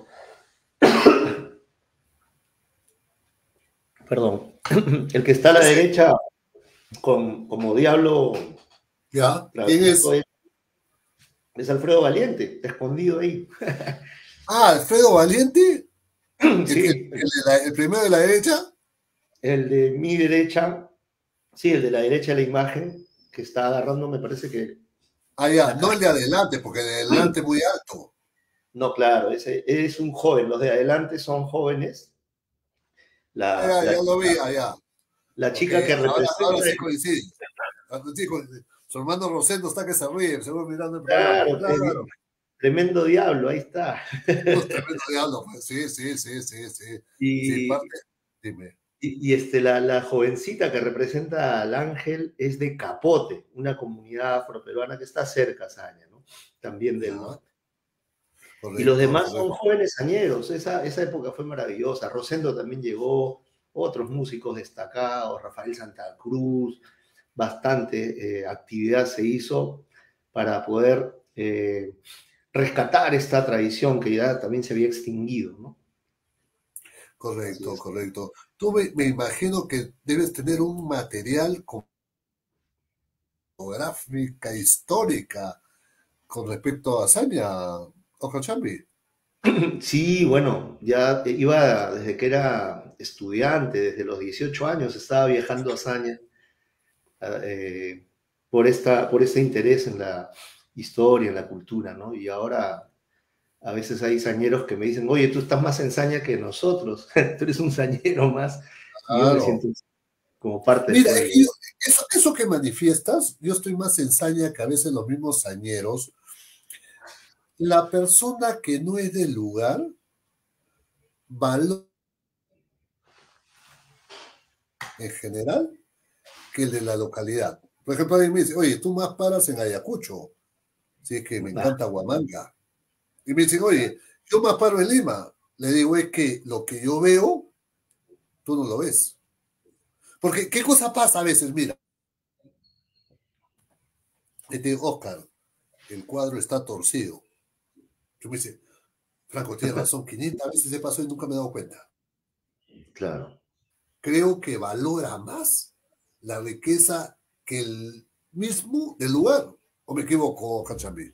Perdón. El que está a la sí. derecha con, como diablo. ¿Ya? ¿Quién es? es? Es Alfredo Valiente, escondido ahí. Ah, ¿Alfredo Valiente? Sí. ¿El, el, el, el primero de la derecha? El de mi derecha, sí, el de la derecha de la imagen, que está agarrando, me parece que... Ah, ya, no el de adelante, porque el de adelante es muy alto. No, claro, ese es un joven, los de adelante son jóvenes. La, ah, ya, la, ya lo vi, allá. La chica okay, que ahora, representa... Ahora sí coincide. Sí, su hermano Rosendo está que se ríe, se va mirando el claro, programa. Claro, tremendo diablo, ahí está. Pues, tremendo diablo, pues sí, sí, sí, sí, sí. Y, sí parte, dime. Y, y este, la, la jovencita que representa al ángel es de Capote, una comunidad afroperuana que está cerca, Saña, ¿no? También del norte. Correcto, y los demás correcto. Son jóvenes añeros, esa, esa época fue maravillosa. Rosendo también llegó, otros músicos destacados, Rafael Santa Cruz, bastante eh, actividad se hizo para poder eh, rescatar esta tradición que ya también se había extinguido, ¿no? Correcto, es. correcto. Tú me, me imagino que debes tener un material con gráfica histórica con respecto a Saña, Ocachambi. Sí, bueno, ya iba desde que era estudiante, desde los dieciocho años estaba viajando a Saña eh, por, esta, por este interés en la historia, en la cultura, ¿no? Y ahora a veces hay sañeros que me dicen, oye, tú estás más en Saña que nosotros, tú eres un sañero más, claro. Y yo me siento como parte Mira, de yo, eso, eso que manifiestas, yo estoy más en Saña que a veces los mismos sañeros. La persona que no es del lugar valora en general que el de la localidad. Por ejemplo, alguien me dice, oye, tú más paras en Ayacucho, si es que me encanta Huamanga. Y me dicen, oye, yo más paro en Lima. Le digo, es que lo que yo veo, tú no lo ves. Porque, ¿qué cosa pasa a veces? Mira, te digo, Oscar, el cuadro está torcido. Yo me dice, Franco, tienes razón, quinientas veces se pasó y nunca me he dado cuenta. Claro. Creo que valora más la riqueza que el mismo del lugar. ¿O me equivoco, Cachambi?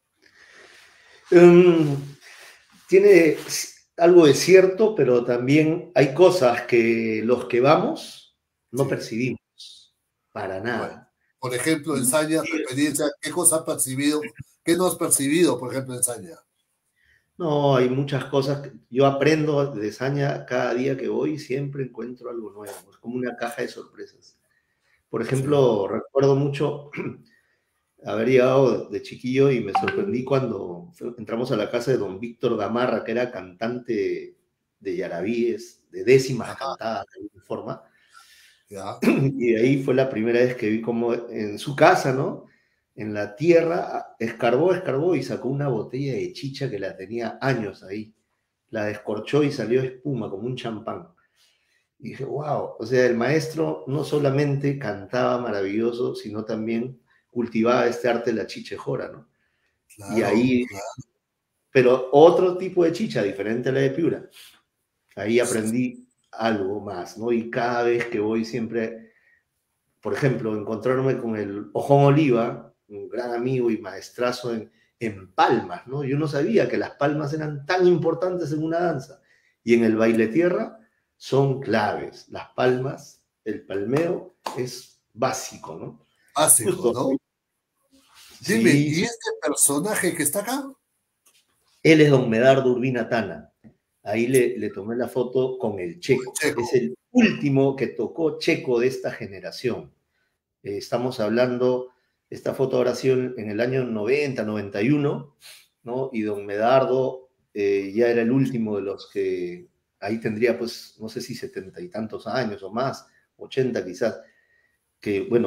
Um, tiene algo de cierto, pero también hay cosas que los que vamos no sí. percibimos para nada. Bueno, por ejemplo, en Saña, tu experiencia, ¿qué cosa has percibido? ¿Qué no has percibido, por ejemplo, en Saña? No, hay muchas cosas. Que yo aprendo de Saña cada día que voy, siempre encuentro algo nuevo. Es como una caja de sorpresas. Por ejemplo, sí. recuerdo mucho haber llegado de chiquillo y me sorprendí cuando entramos a la casa de don Víctor Gamarra, que era cantante de yarabíes, de décimas Ajá. cantadas de alguna forma. Ya. Y ahí fue la primera vez que vi como en su casa, ¿no? En la tierra, escarbó, escarbó y sacó una botella de chicha que la tenía años ahí. La descorchó y salió espuma, como un champán. Y dije, wow, o sea, el maestro no solamente cantaba maravilloso, sino también cultivaba este arte de la chichejora, ¿no? Claro, y ahí, claro. Pero otro tipo de chicha, diferente a la de Piura. Ahí aprendí algo más, ¿no? Y cada vez que voy siempre, por ejemplo, encontrarme con el Ojón Oliva, un gran amigo y maestrazo en, en palmas, ¿no? Yo no sabía que las palmas eran tan importantes en una danza. Y en el baile tierra son claves. Las palmas, el palmeo es básico, ¿no? Básico, Justo, ¿no? Dime, sí, ¿y este personaje que está acá? Él es don Medardo Urbina Tana. Ahí le, le tomé la foto con el Checo. Checo. Es el último que tocó Checo de esta generación. Eh, estamos hablando, esta foto habrá sido en el año noventa, noventa y uno, ¿no? Y don Medardo eh, ya era el último de los que, ahí tendría pues, no sé si setenta y tantos años o más, ochenta quizás, que bueno,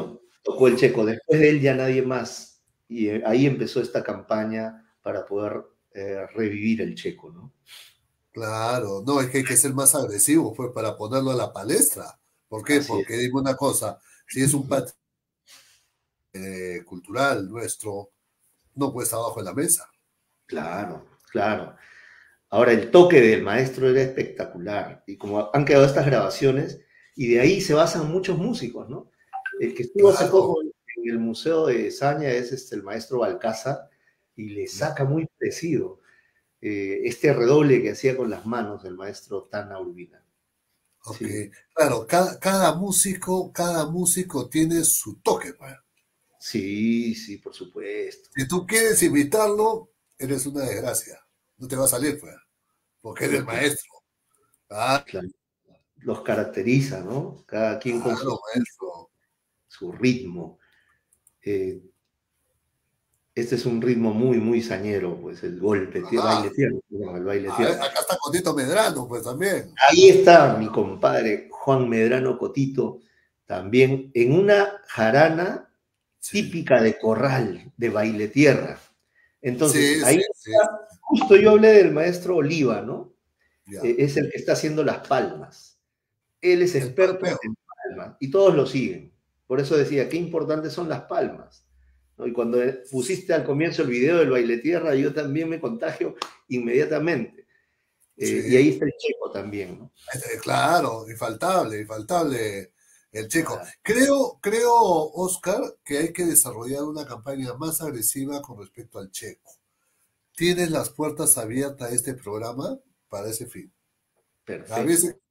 tocó el Checo. Después de él ya nadie más. Y eh, ahí empezó esta campaña para poder eh, revivir el Checo, ¿no? Claro, no, es que hay que ser más agresivo, pues, para ponerlo a la palestra. ¿Por qué? Así es. Porque dime una cosa, si es un patrimonio eh, cultural nuestro, no puede estar abajo de la mesa. Claro, claro. Ahora, el toque del maestro era espectacular. Y como han quedado estas grabaciones, y de ahí se basan muchos músicos, ¿no? El que estuvo hace Claro, poco en el Museo de Zaña es este, el maestro Balcázar, y le saca muy parecido eh, este redoble que hacía con las manos el maestro Tana Urbina. ok. Sí, Claro, cada, cada músico, cada músico tiene su toque, pues. sí, sí, por supuesto. Si tú quieres imitarlo, eres una desgracia. No te va a salir, pues, porque eres Porque, maestro. Ah, claro, los caracteriza, ¿no? Cada quien con su claro, estilo, maestro. su ritmo. Eh, este es un ritmo muy, muy sañero, pues el golpe, tío, Ajá. baile tierno, se llama, el baile A ver, tierno. acá está Cotito Medrano, pues también. Ahí está mi compadre Juan Medrano Cotito, también en una jarana Sí, típica de corral, de baile tierra. Entonces, sí, sí, ahí sí, está, justo yo hablé del maestro Oliva, ¿no? ya. Eh, es el que está haciendo las palmas. Él es El experto palmeo. en palmas y todos lo siguen. Por eso decía, qué importantes son las palmas, ¿no? Y cuando pusiste al comienzo el video del baile tierra, yo también me contagio inmediatamente. Eh, y ahí Sí, está el Checo también, ¿no? este, claro, infaltable, infaltable el chico. Ah, Creo, creo, Oscar, que hay que desarrollar una campaña más agresiva con respecto al checo. Tienes las puertas abiertas a este programa para ese fin. A veces, perfecto.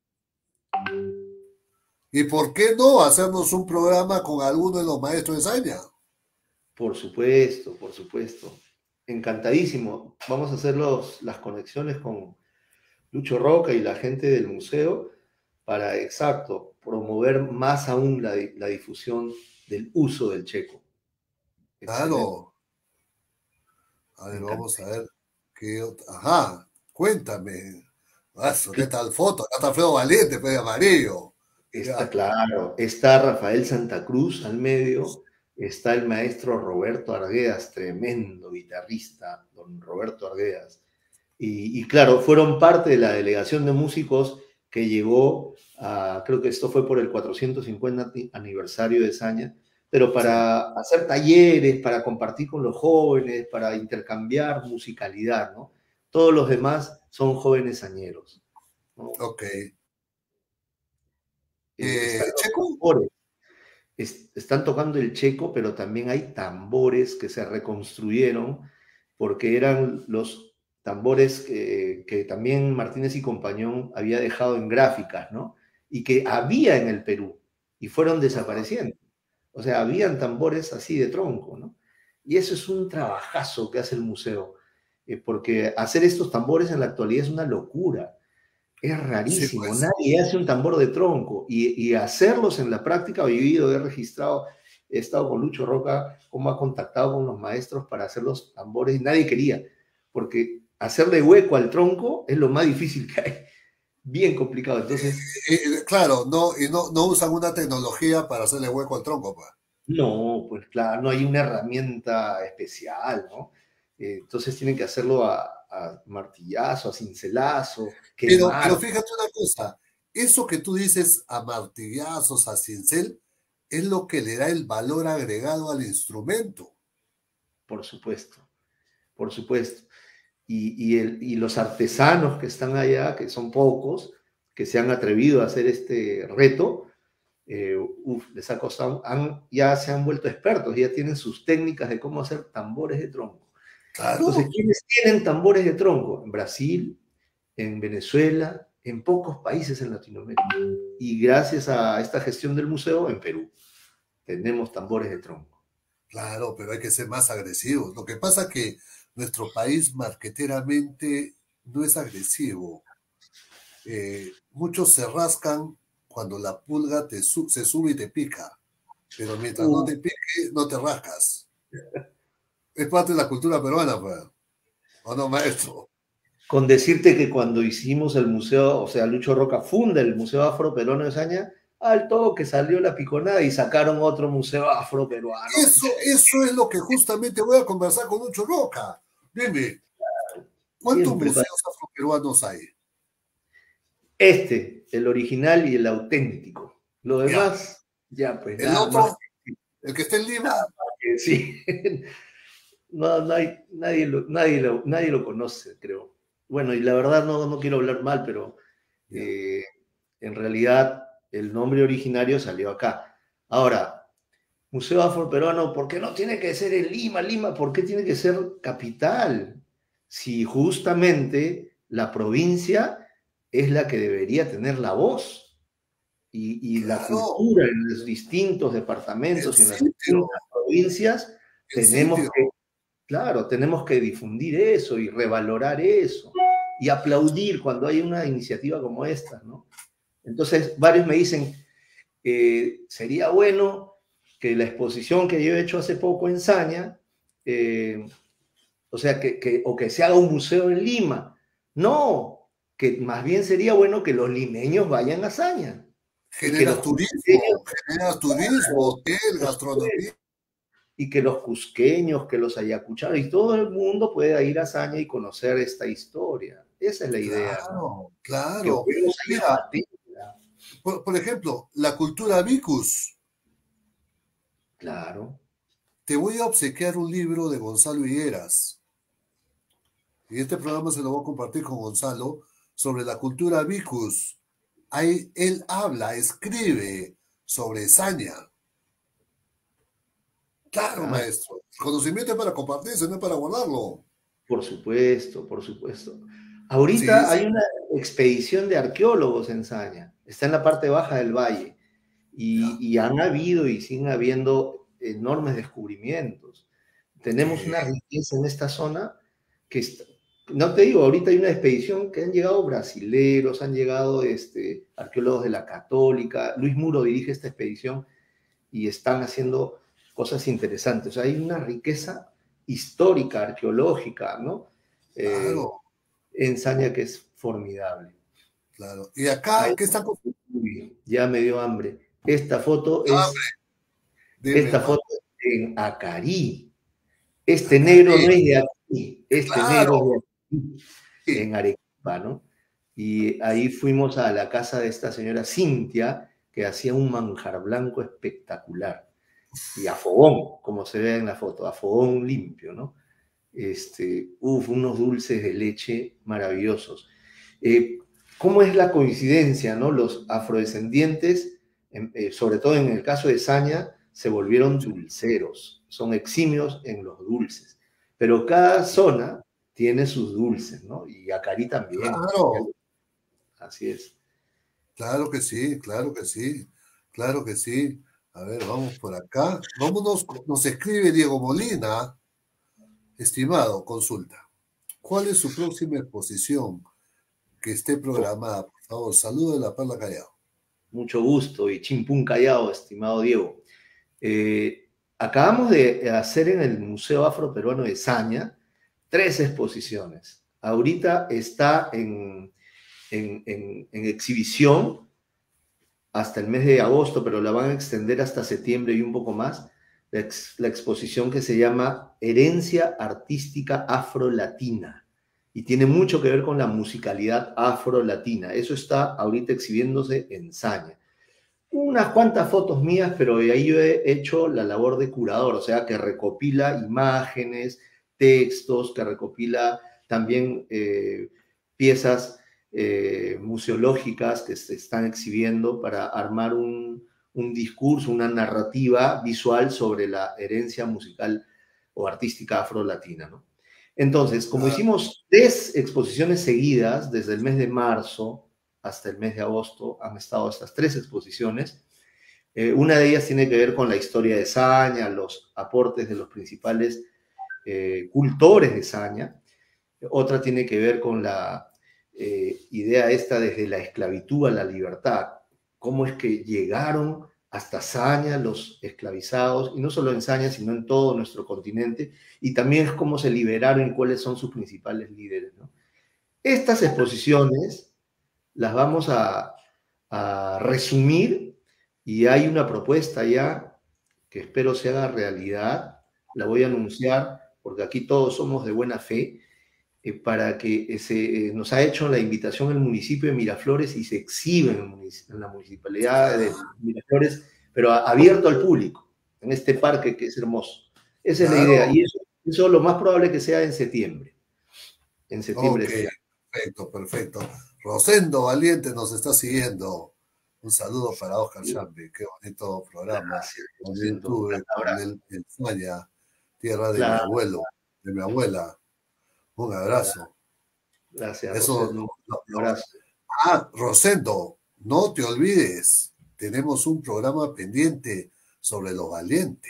¿y por qué no hacernos un programa con alguno de los maestros de Zaña? Por supuesto, por supuesto. Encantadísimo. Vamos a hacer los, las conexiones con Lucho Roca y la gente del museo para, exacto, promover más aún la, la difusión del uso del checo. Excelente. Claro. A Me ver, encanta. vamos a ver qué otra. Ajá, cuéntame. Ah, ¿qué Cl- tal foto? Acá está Alfredo Valiente, pues de amarillo. Está Ya. claro. Está Rafael Santa Cruz al medio. Está el maestro Roberto Arguedas, tremendo guitarrista, don Roberto Arguedas. Y, y claro, fueron parte de la delegación de músicos que llegó a, creo que esto fue por el cuatrocientos cincuenta aniversario de Zaña, pero Sí. para hacer talleres, para compartir con los jóvenes, para intercambiar musicalidad, ¿no? Todos los demás son jóvenes zañeros, ¿no? Ok. Eh, están Eh, los Checo, tambores, es, están tocando el checo, pero también hay tambores que se reconstruyeron porque eran los tambores que, que también Martínez y Compañón había dejado en gráficas, ¿no? Y que había en el Perú y fueron ajá, desapareciendo. O sea, habían tambores así de tronco, ¿no? Y eso es un trabajazo que hace el museo, eh, porque hacer estos tambores en la actualidad es una locura. Es sí, rarísimo, pues. nadie hace un tambor de tronco y, y hacerlos en la práctica he vivido, he registrado, he estado con Lucho Roca, cómo ha contactado con los maestros para hacer los tambores y nadie quería, porque hacerle hueco al tronco es lo más difícil que hay, bien complicado. Entonces, Eh, eh, claro, no, y no, no usan una tecnología para hacerle hueco al tronco, pues. no, pues claro, no hay una herramienta especial, ¿no? Eh, entonces tienen que hacerlo a, a martillazo, a cincelazo, Pero, pero quemar, fíjate una cosa, eso que tú dices a martillazos, a cincel, es lo que le da el valor agregado al instrumento. por supuesto, por supuesto. Y, y, el, y, los artesanos que están allá, que son pocos, que se han atrevido a hacer este reto, eh, uf, les ha costado, han, ya se han vuelto expertos, ya tienen sus técnicas de cómo hacer tambores de tronco. Entonces, Claro, ¿quiénes tienen tambores de tronco? En Brasil, en Venezuela, en pocos países en Latinoamérica. Y gracias a esta gestión del museo, en Perú, tenemos tambores de tronco. claro, pero hay que ser más agresivos. Lo que pasa es que nuestro país marqueteramente no es agresivo. Eh, muchos se rascan cuando la pulga te su- se sube y te pica, pero mientras no Uh, te pique, no te rascas. Es parte de la cultura peruana, pues. ¿O no, maestro? Con decirte que cuando hicimos el museo, o sea, Lucho Roca funda el Museo Afro-Peruano de Zaña, al toque salió la piconada y sacaron otro museo afroperuano. Eso, eso es lo que justamente voy a conversar con Lucho Roca. Dime, ¿cuántos Siempre museos pasa. afroperuanos hay? Este, el original y el auténtico. Lo Ya. demás, ya, pues El nada otro, más. el que está en Lima, que sí. No, no hay, nadie, lo, nadie, lo, nadie lo conoce, creo. Bueno, y la verdad no, no quiero hablar mal, pero Ya. eh, en realidad el nombre originario salió acá. Ahora, Museo Afroperuano, ¿por qué no tiene que ser en Lima? Lima, ¿por qué tiene que ser capital? Si justamente la provincia es la que debería tener la voz y, y la Claro, cultura en los distintos el departamentos y en las sitio, distintas provincias, el tenemos sitio. que, claro, tenemos que difundir eso y revalorar eso y aplaudir cuando hay una iniciativa como esta, ¿no? Entonces, varios me dicen, eh, sería bueno que la exposición que yo he hecho hace poco en Saña, eh, o sea, que, que, o que se haga un museo en Lima. No, que más bien sería bueno que los limeños vayan a Saña. Y que Genera los turismo, cusqueños, genera turismo, hotel, por gastronomía. supuesto, y que los cusqueños, que los ayacuchanos, y todo el mundo pueda ir a Saña y conocer esta historia. Esa es la idea, ¿no? Claro, Que claro. Buenos Aires Mira, patria. por, por ejemplo, la cultura vicus. Claro. Te voy a obsequiar un libro de Gonzalo Higueras. Y este programa se lo voy a compartir con Gonzalo sobre la cultura vicus. Ahí él habla, escribe sobre Saña. Claro, Claro. maestro. El conocimiento es para compartirse, no es para guardarlo. Por supuesto, por supuesto. Sí, Ahorita sí. hay una expedición de arqueólogos en Saña. Está en la parte baja del valle. Ya. Y, y han habido y siguen habiendo enormes descubrimientos. Tenemos Sí. una riqueza en esta zona que, está, no te digo, ahorita hay una expedición que han llegado brasileros, han llegado este, arqueólogos de la Católica. Luis Muro dirige esta expedición y están haciendo cosas interesantes. O sea, hay una riqueza histórica, arqueológica, ¿no? Eh, Claro, en Saña que es formidable. claro. ¿Y acá Ay, qué están? uy, ya me dio hambre. Esta foto Ah, es, dime, esta hermano. foto es en Acarí. Este Acá, negro no eh, es de aquí, este negro es claro. de aquí, Sí. en Arequipa, ¿no? Y ahí fuimos a la casa de esta señora Cintia, que hacía un manjar blanco espectacular. Y a fogón, como se ve en la foto, a fogón limpio, ¿no? Este, uf, unos dulces de leche maravillosos. Eh, ¿Cómo es la coincidencia, no? Los afrodescendientes, eh, sobre todo en el caso de Saña, se volvieron dulceros, son eximios en los dulces. Pero cada zona tiene sus dulces, ¿no? Y Acarí también. Claro, Así es. claro que sí, claro que sí, claro que sí. A ver, vamos por acá. Vámonos, nos escribe Diego Molina. Estimado, consulta. ¿Cuál es su próxima exposición que esté programada? Por favor, saludo de la Perla Callao. Mucho gusto y chimpún callado, estimado Diego. Eh, acabamos de hacer en el Museo Afroperuano de Saña tres exposiciones. Ahorita está en, en, en, en exhibición hasta el mes de agosto, pero la van a extender hasta septiembre y un poco más, la, ex, la exposición que se llama Herencia Artística Afro-Latina y tiene mucho que ver con la musicalidad afro-latina. Eso está ahorita exhibiéndose en Saña. Unas cuantas fotos mías, pero ahí yo he hecho la labor de curador, o sea, que recopila imágenes, textos, que recopila también eh, piezas eh, museológicas que se están exhibiendo para armar un, un discurso, una narrativa visual sobre la herencia musical o artística afro-latina, ¿no? Entonces, como Ah, hicimos tres exposiciones seguidas desde el mes de marzo hasta el mes de agosto, han estado estas tres exposiciones. Eh, una de ellas tiene que ver con la historia de Saña, los aportes de los principales eh, cultores de Saña. Otra tiene que ver con la eh, idea esta desde la esclavitud a la libertad. Cómo es que llegaron hasta Saña los esclavizados, y no solo en Saña, sino en todo nuestro continente, y también es cómo se liberaron y cuáles son sus principales líderes, ¿no? Estas exposiciones las vamos a, a resumir y hay una propuesta ya que espero se haga realidad, la voy a anunciar porque aquí todos somos de buena fe, eh, para que se, eh, nos ha hecho la invitación el municipio de Miraflores y se exhibe en, en la municipalidad de Miraflores, pero a, abierto al público, en este parque que es hermoso. Esa es la idea, y eso, eso lo más probable que sea en septiembre. En septiembre. Ok, perfecto, perfecto. Rosendo Valiente nos está siguiendo. Un saludo para Oscar Chambi, qué bonito programa. Gracias, En YouTube, con el España, tierra de claro. mi abuelo, de mi abuela. Un abrazo. Gracias, Eso, Rosendo. No, un abrazo. Ah, Rosendo, no te olvides, tenemos un programa pendiente sobre los valientes.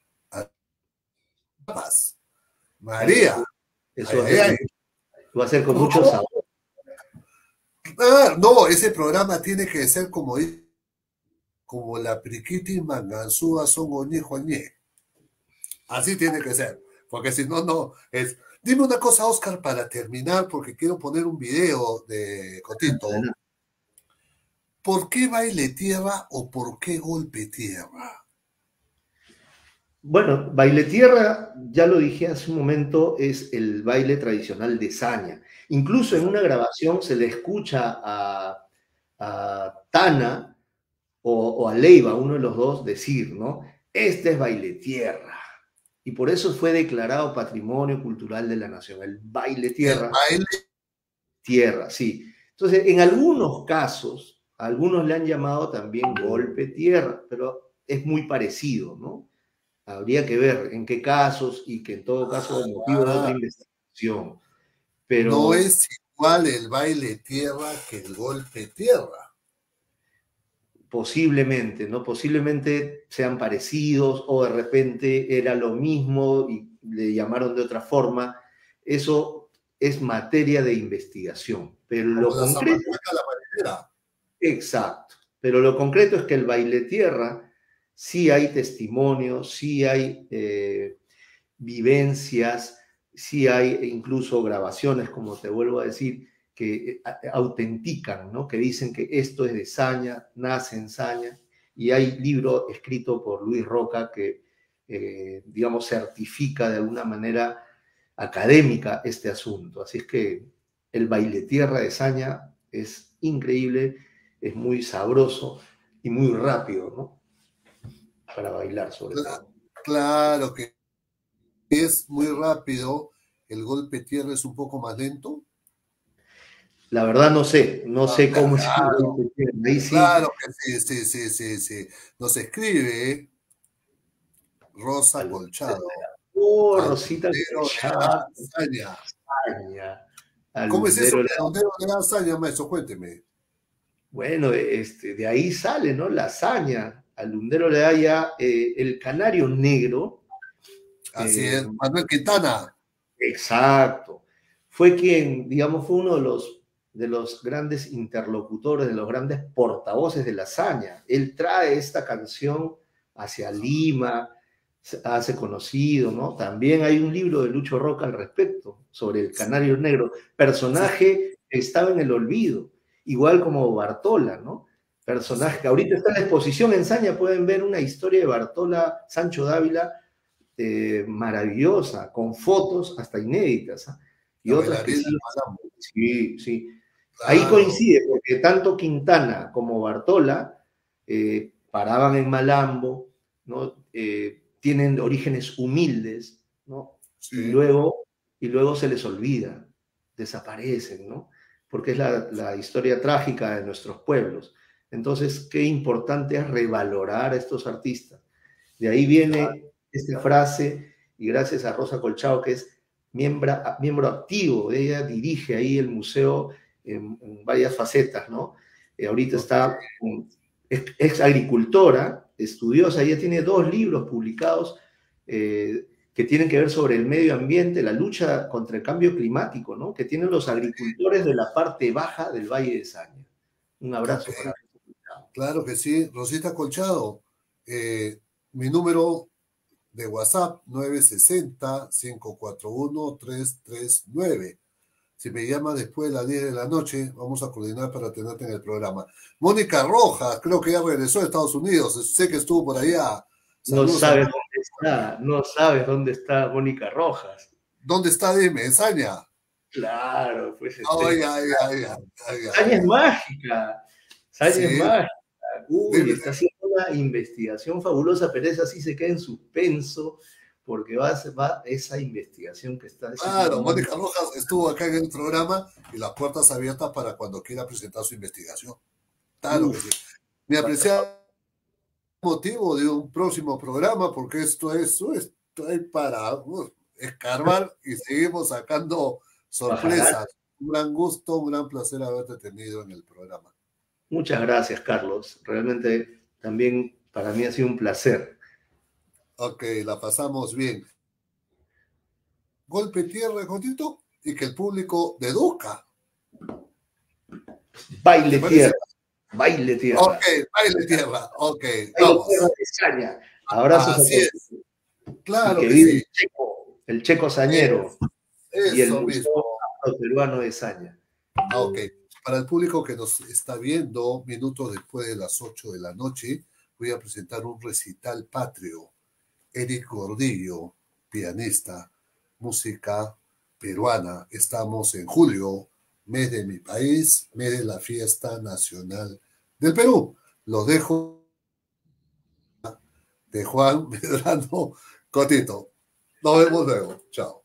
María. Eso ay, ay, ay. Va a ser con mucho sabor. Ah, no, ese programa tiene que ser como, como la priquiti manganzúa son oñe juañé. Así tiene que ser, porque si no, no es. Dime una cosa, Oscar, para terminar, porque quiero poner un video de Cotito. ¿Por qué baile tierra o por qué golpe tierra? Bueno, baile tierra, ya lo dije hace un momento, es el baile tradicional de Saña. Incluso en una grabación se le escucha a, a Tana o, o a Leiva, uno de los dos, decir, ¿no? Este es baile tierra. Y por eso fue declarado Patrimonio Cultural de la Nación, el baile tierra. El baile tierra, sí. Entonces, en algunos casos, a algunos le han llamado también golpe tierra, pero es muy parecido, ¿no? Habría que ver en qué casos y que en todo caso el motivo de otra investigación. Pero no es igual el baile tierra que el golpe tierra. Posiblemente, ¿no? Posiblemente sean parecidos o de repente era lo mismo y le llamaron de otra forma. Eso es materia de investigación. Pero lo concreto... La Exacto. Pero lo concreto es que el baile tierra sí hay testimonios, sí hay eh, vivencias, sí hay incluso grabaciones, como te vuelvo a decir, que autentican, ¿no? Que dicen que esto es de Saña, nace en Saña, y hay libro escrito por Luis Roca que, eh, digamos, certifica de alguna manera académica este asunto. Así es que el baile tierra de Saña es increíble, es muy sabroso y muy rápido, ¿no? Para bailar, sobre todo. Claro que es muy rápido, el golpe tierra es un poco más lento. La verdad no sé, no sé ah, cómo claro, es el golpe tierra. Ahí sí. Claro que sí, sí, sí, sí, sí. Nos escribe Rosa Al, Colchado. Oh, Rosita Colchado. Saña. ¿Cómo es eso? Alundero de la Saña, maestro? Cuénteme. Bueno, este, de ahí sale, ¿no? La Saña. Al Lundero le da ya eh, el canario negro. Así eh, es, Manuel Quintana. Exacto. Fue quien, digamos, fue uno de los, de los grandes interlocutores, de los grandes portavoces de la Saña. Él trae esta canción hacia Lima, se hace conocido, ¿no? También hay un libro de Lucho Roca al respecto, sobre el canario negro, personaje que estaba en el olvido, igual como Bartola, ¿no? Personaje que ahorita está en la exposición en Saña, pueden ver una historia de Bartola, Sancho Dávila, eh, maravillosa, con fotos hasta inéditas, ¿eh? Y la otras que sí, sí, sí. Claro. Ahí coincide, porque tanto Quintana como Bartola eh, paraban en Malambo, ¿no? Eh, tienen orígenes humildes, ¿no? Sí. Y, luego, y luego se les olvida, desaparecen, ¿no? Porque es la, la historia trágica de nuestros pueblos. Entonces, qué importante es revalorar a estos artistas. De ahí viene claro. esta frase, y gracias a Rosa Colchado, que es miembro, miembro activo, ella dirige ahí el museo en, en varias facetas, ¿no? Eh, ahorita está, es, es agricultora, estudiosa, ella tiene dos libros publicados eh, que tienen que ver sobre el medio ambiente, la lucha contra el cambio climático, ¿no? Que tienen los agricultores de la parte baja del Valle de Saña. Un abrazo okay. para Claro que sí, Rosita Colchado. Eh, mi número de WhatsApp nueve seis cero, cinco cuatro uno, tres tres nueve. Si me llama después de las diez de la noche, vamos a coordinar para tenerte en el programa. Mónica Rojas, creo que ya regresó a Estados Unidos. Sé que estuvo por allá. Saludos, no sabes a... dónde está, no sabes dónde está Mónica Rojas. ¿Dónde está? Dime, ¿en Saña? Claro, pues. Este... Ay, ay, ay, ay, ay, Saña es mágica. Saña sí. es mágica. Uy, Dime. Está haciendo una investigación fabulosa, pero esa sí se queda en suspenso, porque va, va esa investigación que está... Claro, Mónica Rojas estuvo acá en el programa y las puertas abiertas para cuando quiera presentar su investigación. Claro Uf, que sí. Mi apreciado motivo de un próximo programa, porque esto es, esto es para uh, escarbar y seguimos sacando sorpresas. Ojalá. Un gran gusto, un gran placer haberte tenido en el programa. Muchas gracias, Carlos. Realmente también para mí ha sido un placer. Ok, la pasamos bien. Golpe tierra, Cotito, y que el público deduzca. Baile tierra. Baile tierra. Ok, baile tierra. Ok, baile vamos. Tierra de Saña. Abrazos Así a todos. Es. Claro y que, que vive sí. el checo, el checo sañero. Eso y el mismo. Peruano de Saña. Ah, ok. Para el público que nos está viendo, minutos después de las ocho de la noche, voy a presentar un recital patrio. Eric Gordillo, pianista, música peruana. Estamos en julio, mes de mi país, mes de la fiesta nacional del Perú. Los dejo de Juan Medrano Cotito. Nos vemos luego. Chao.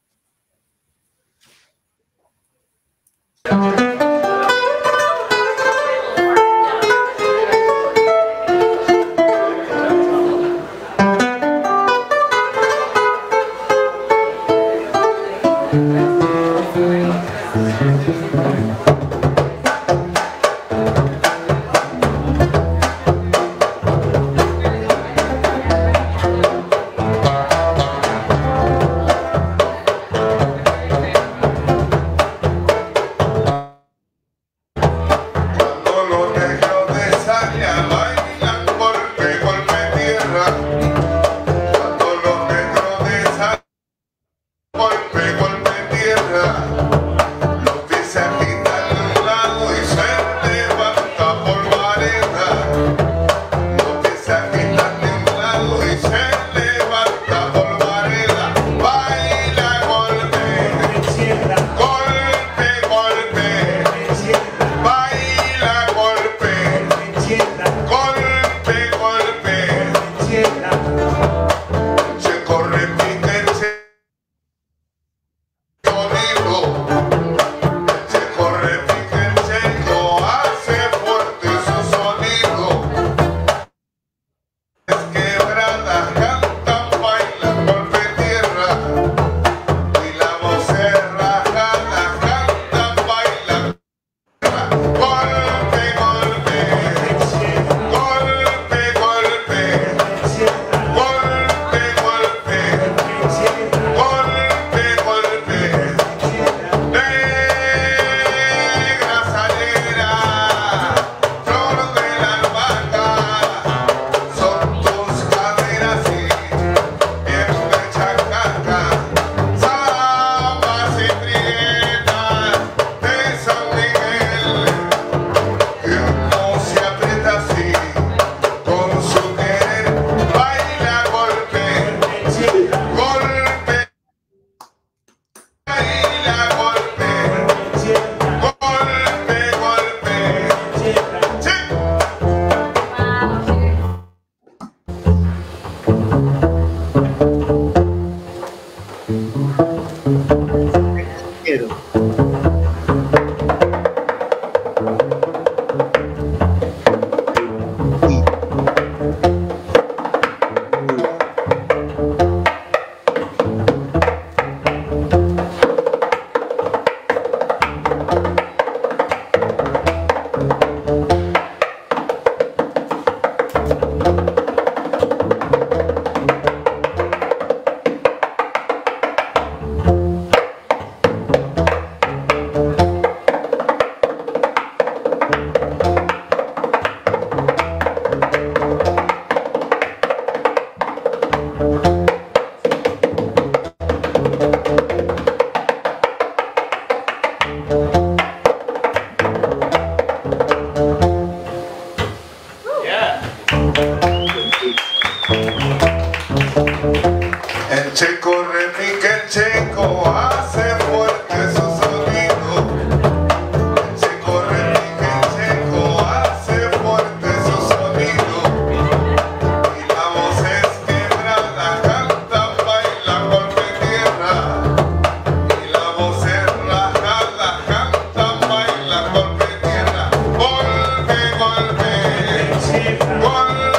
El checo repique, el checo hace fuerte su sonido. El checo repique, el checo hace fuerte su sonido. Y la voz es quebrada, canta, baila, golpe tierra. Y la voz es rajada, canta, baila, golpe tierra. Golpe, golpe, golpe.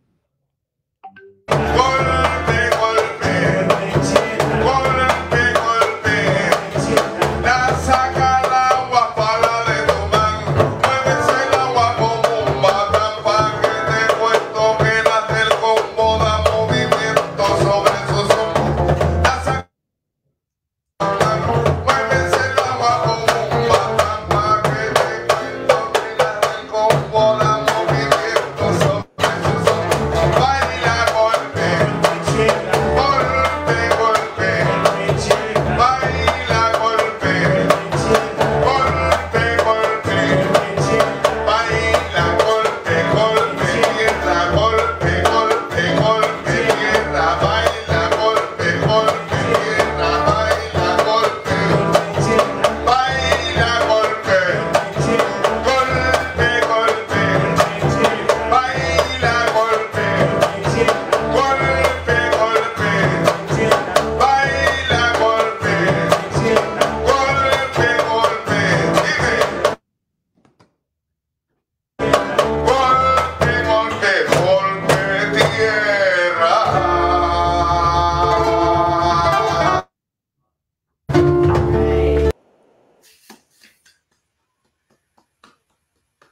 Golpe, golpe, golpe, golpe, la saca el agua para de tomar, muévese el agua como un batapá, que te cuento que la del combo da movimiento sobre sus hombros, la saca muévese el agua como un batapá, que te cuento que la del combo da movimiento sobre sus hombros, baila golpe. Golpe, golpe, baila golpe, golpe, golpe, baila golpe, golpe, tierra, golpe, golpe, golpe, tierra, baila golpe, golpe, tierra, baila golpe, baila golpe, golpe, golpe, baila golpe. Golpe, golpe, baila golpe, golpe, golpe, dime. Golpe, golpe, golpe tierra.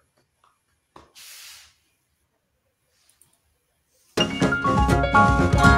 Thank you.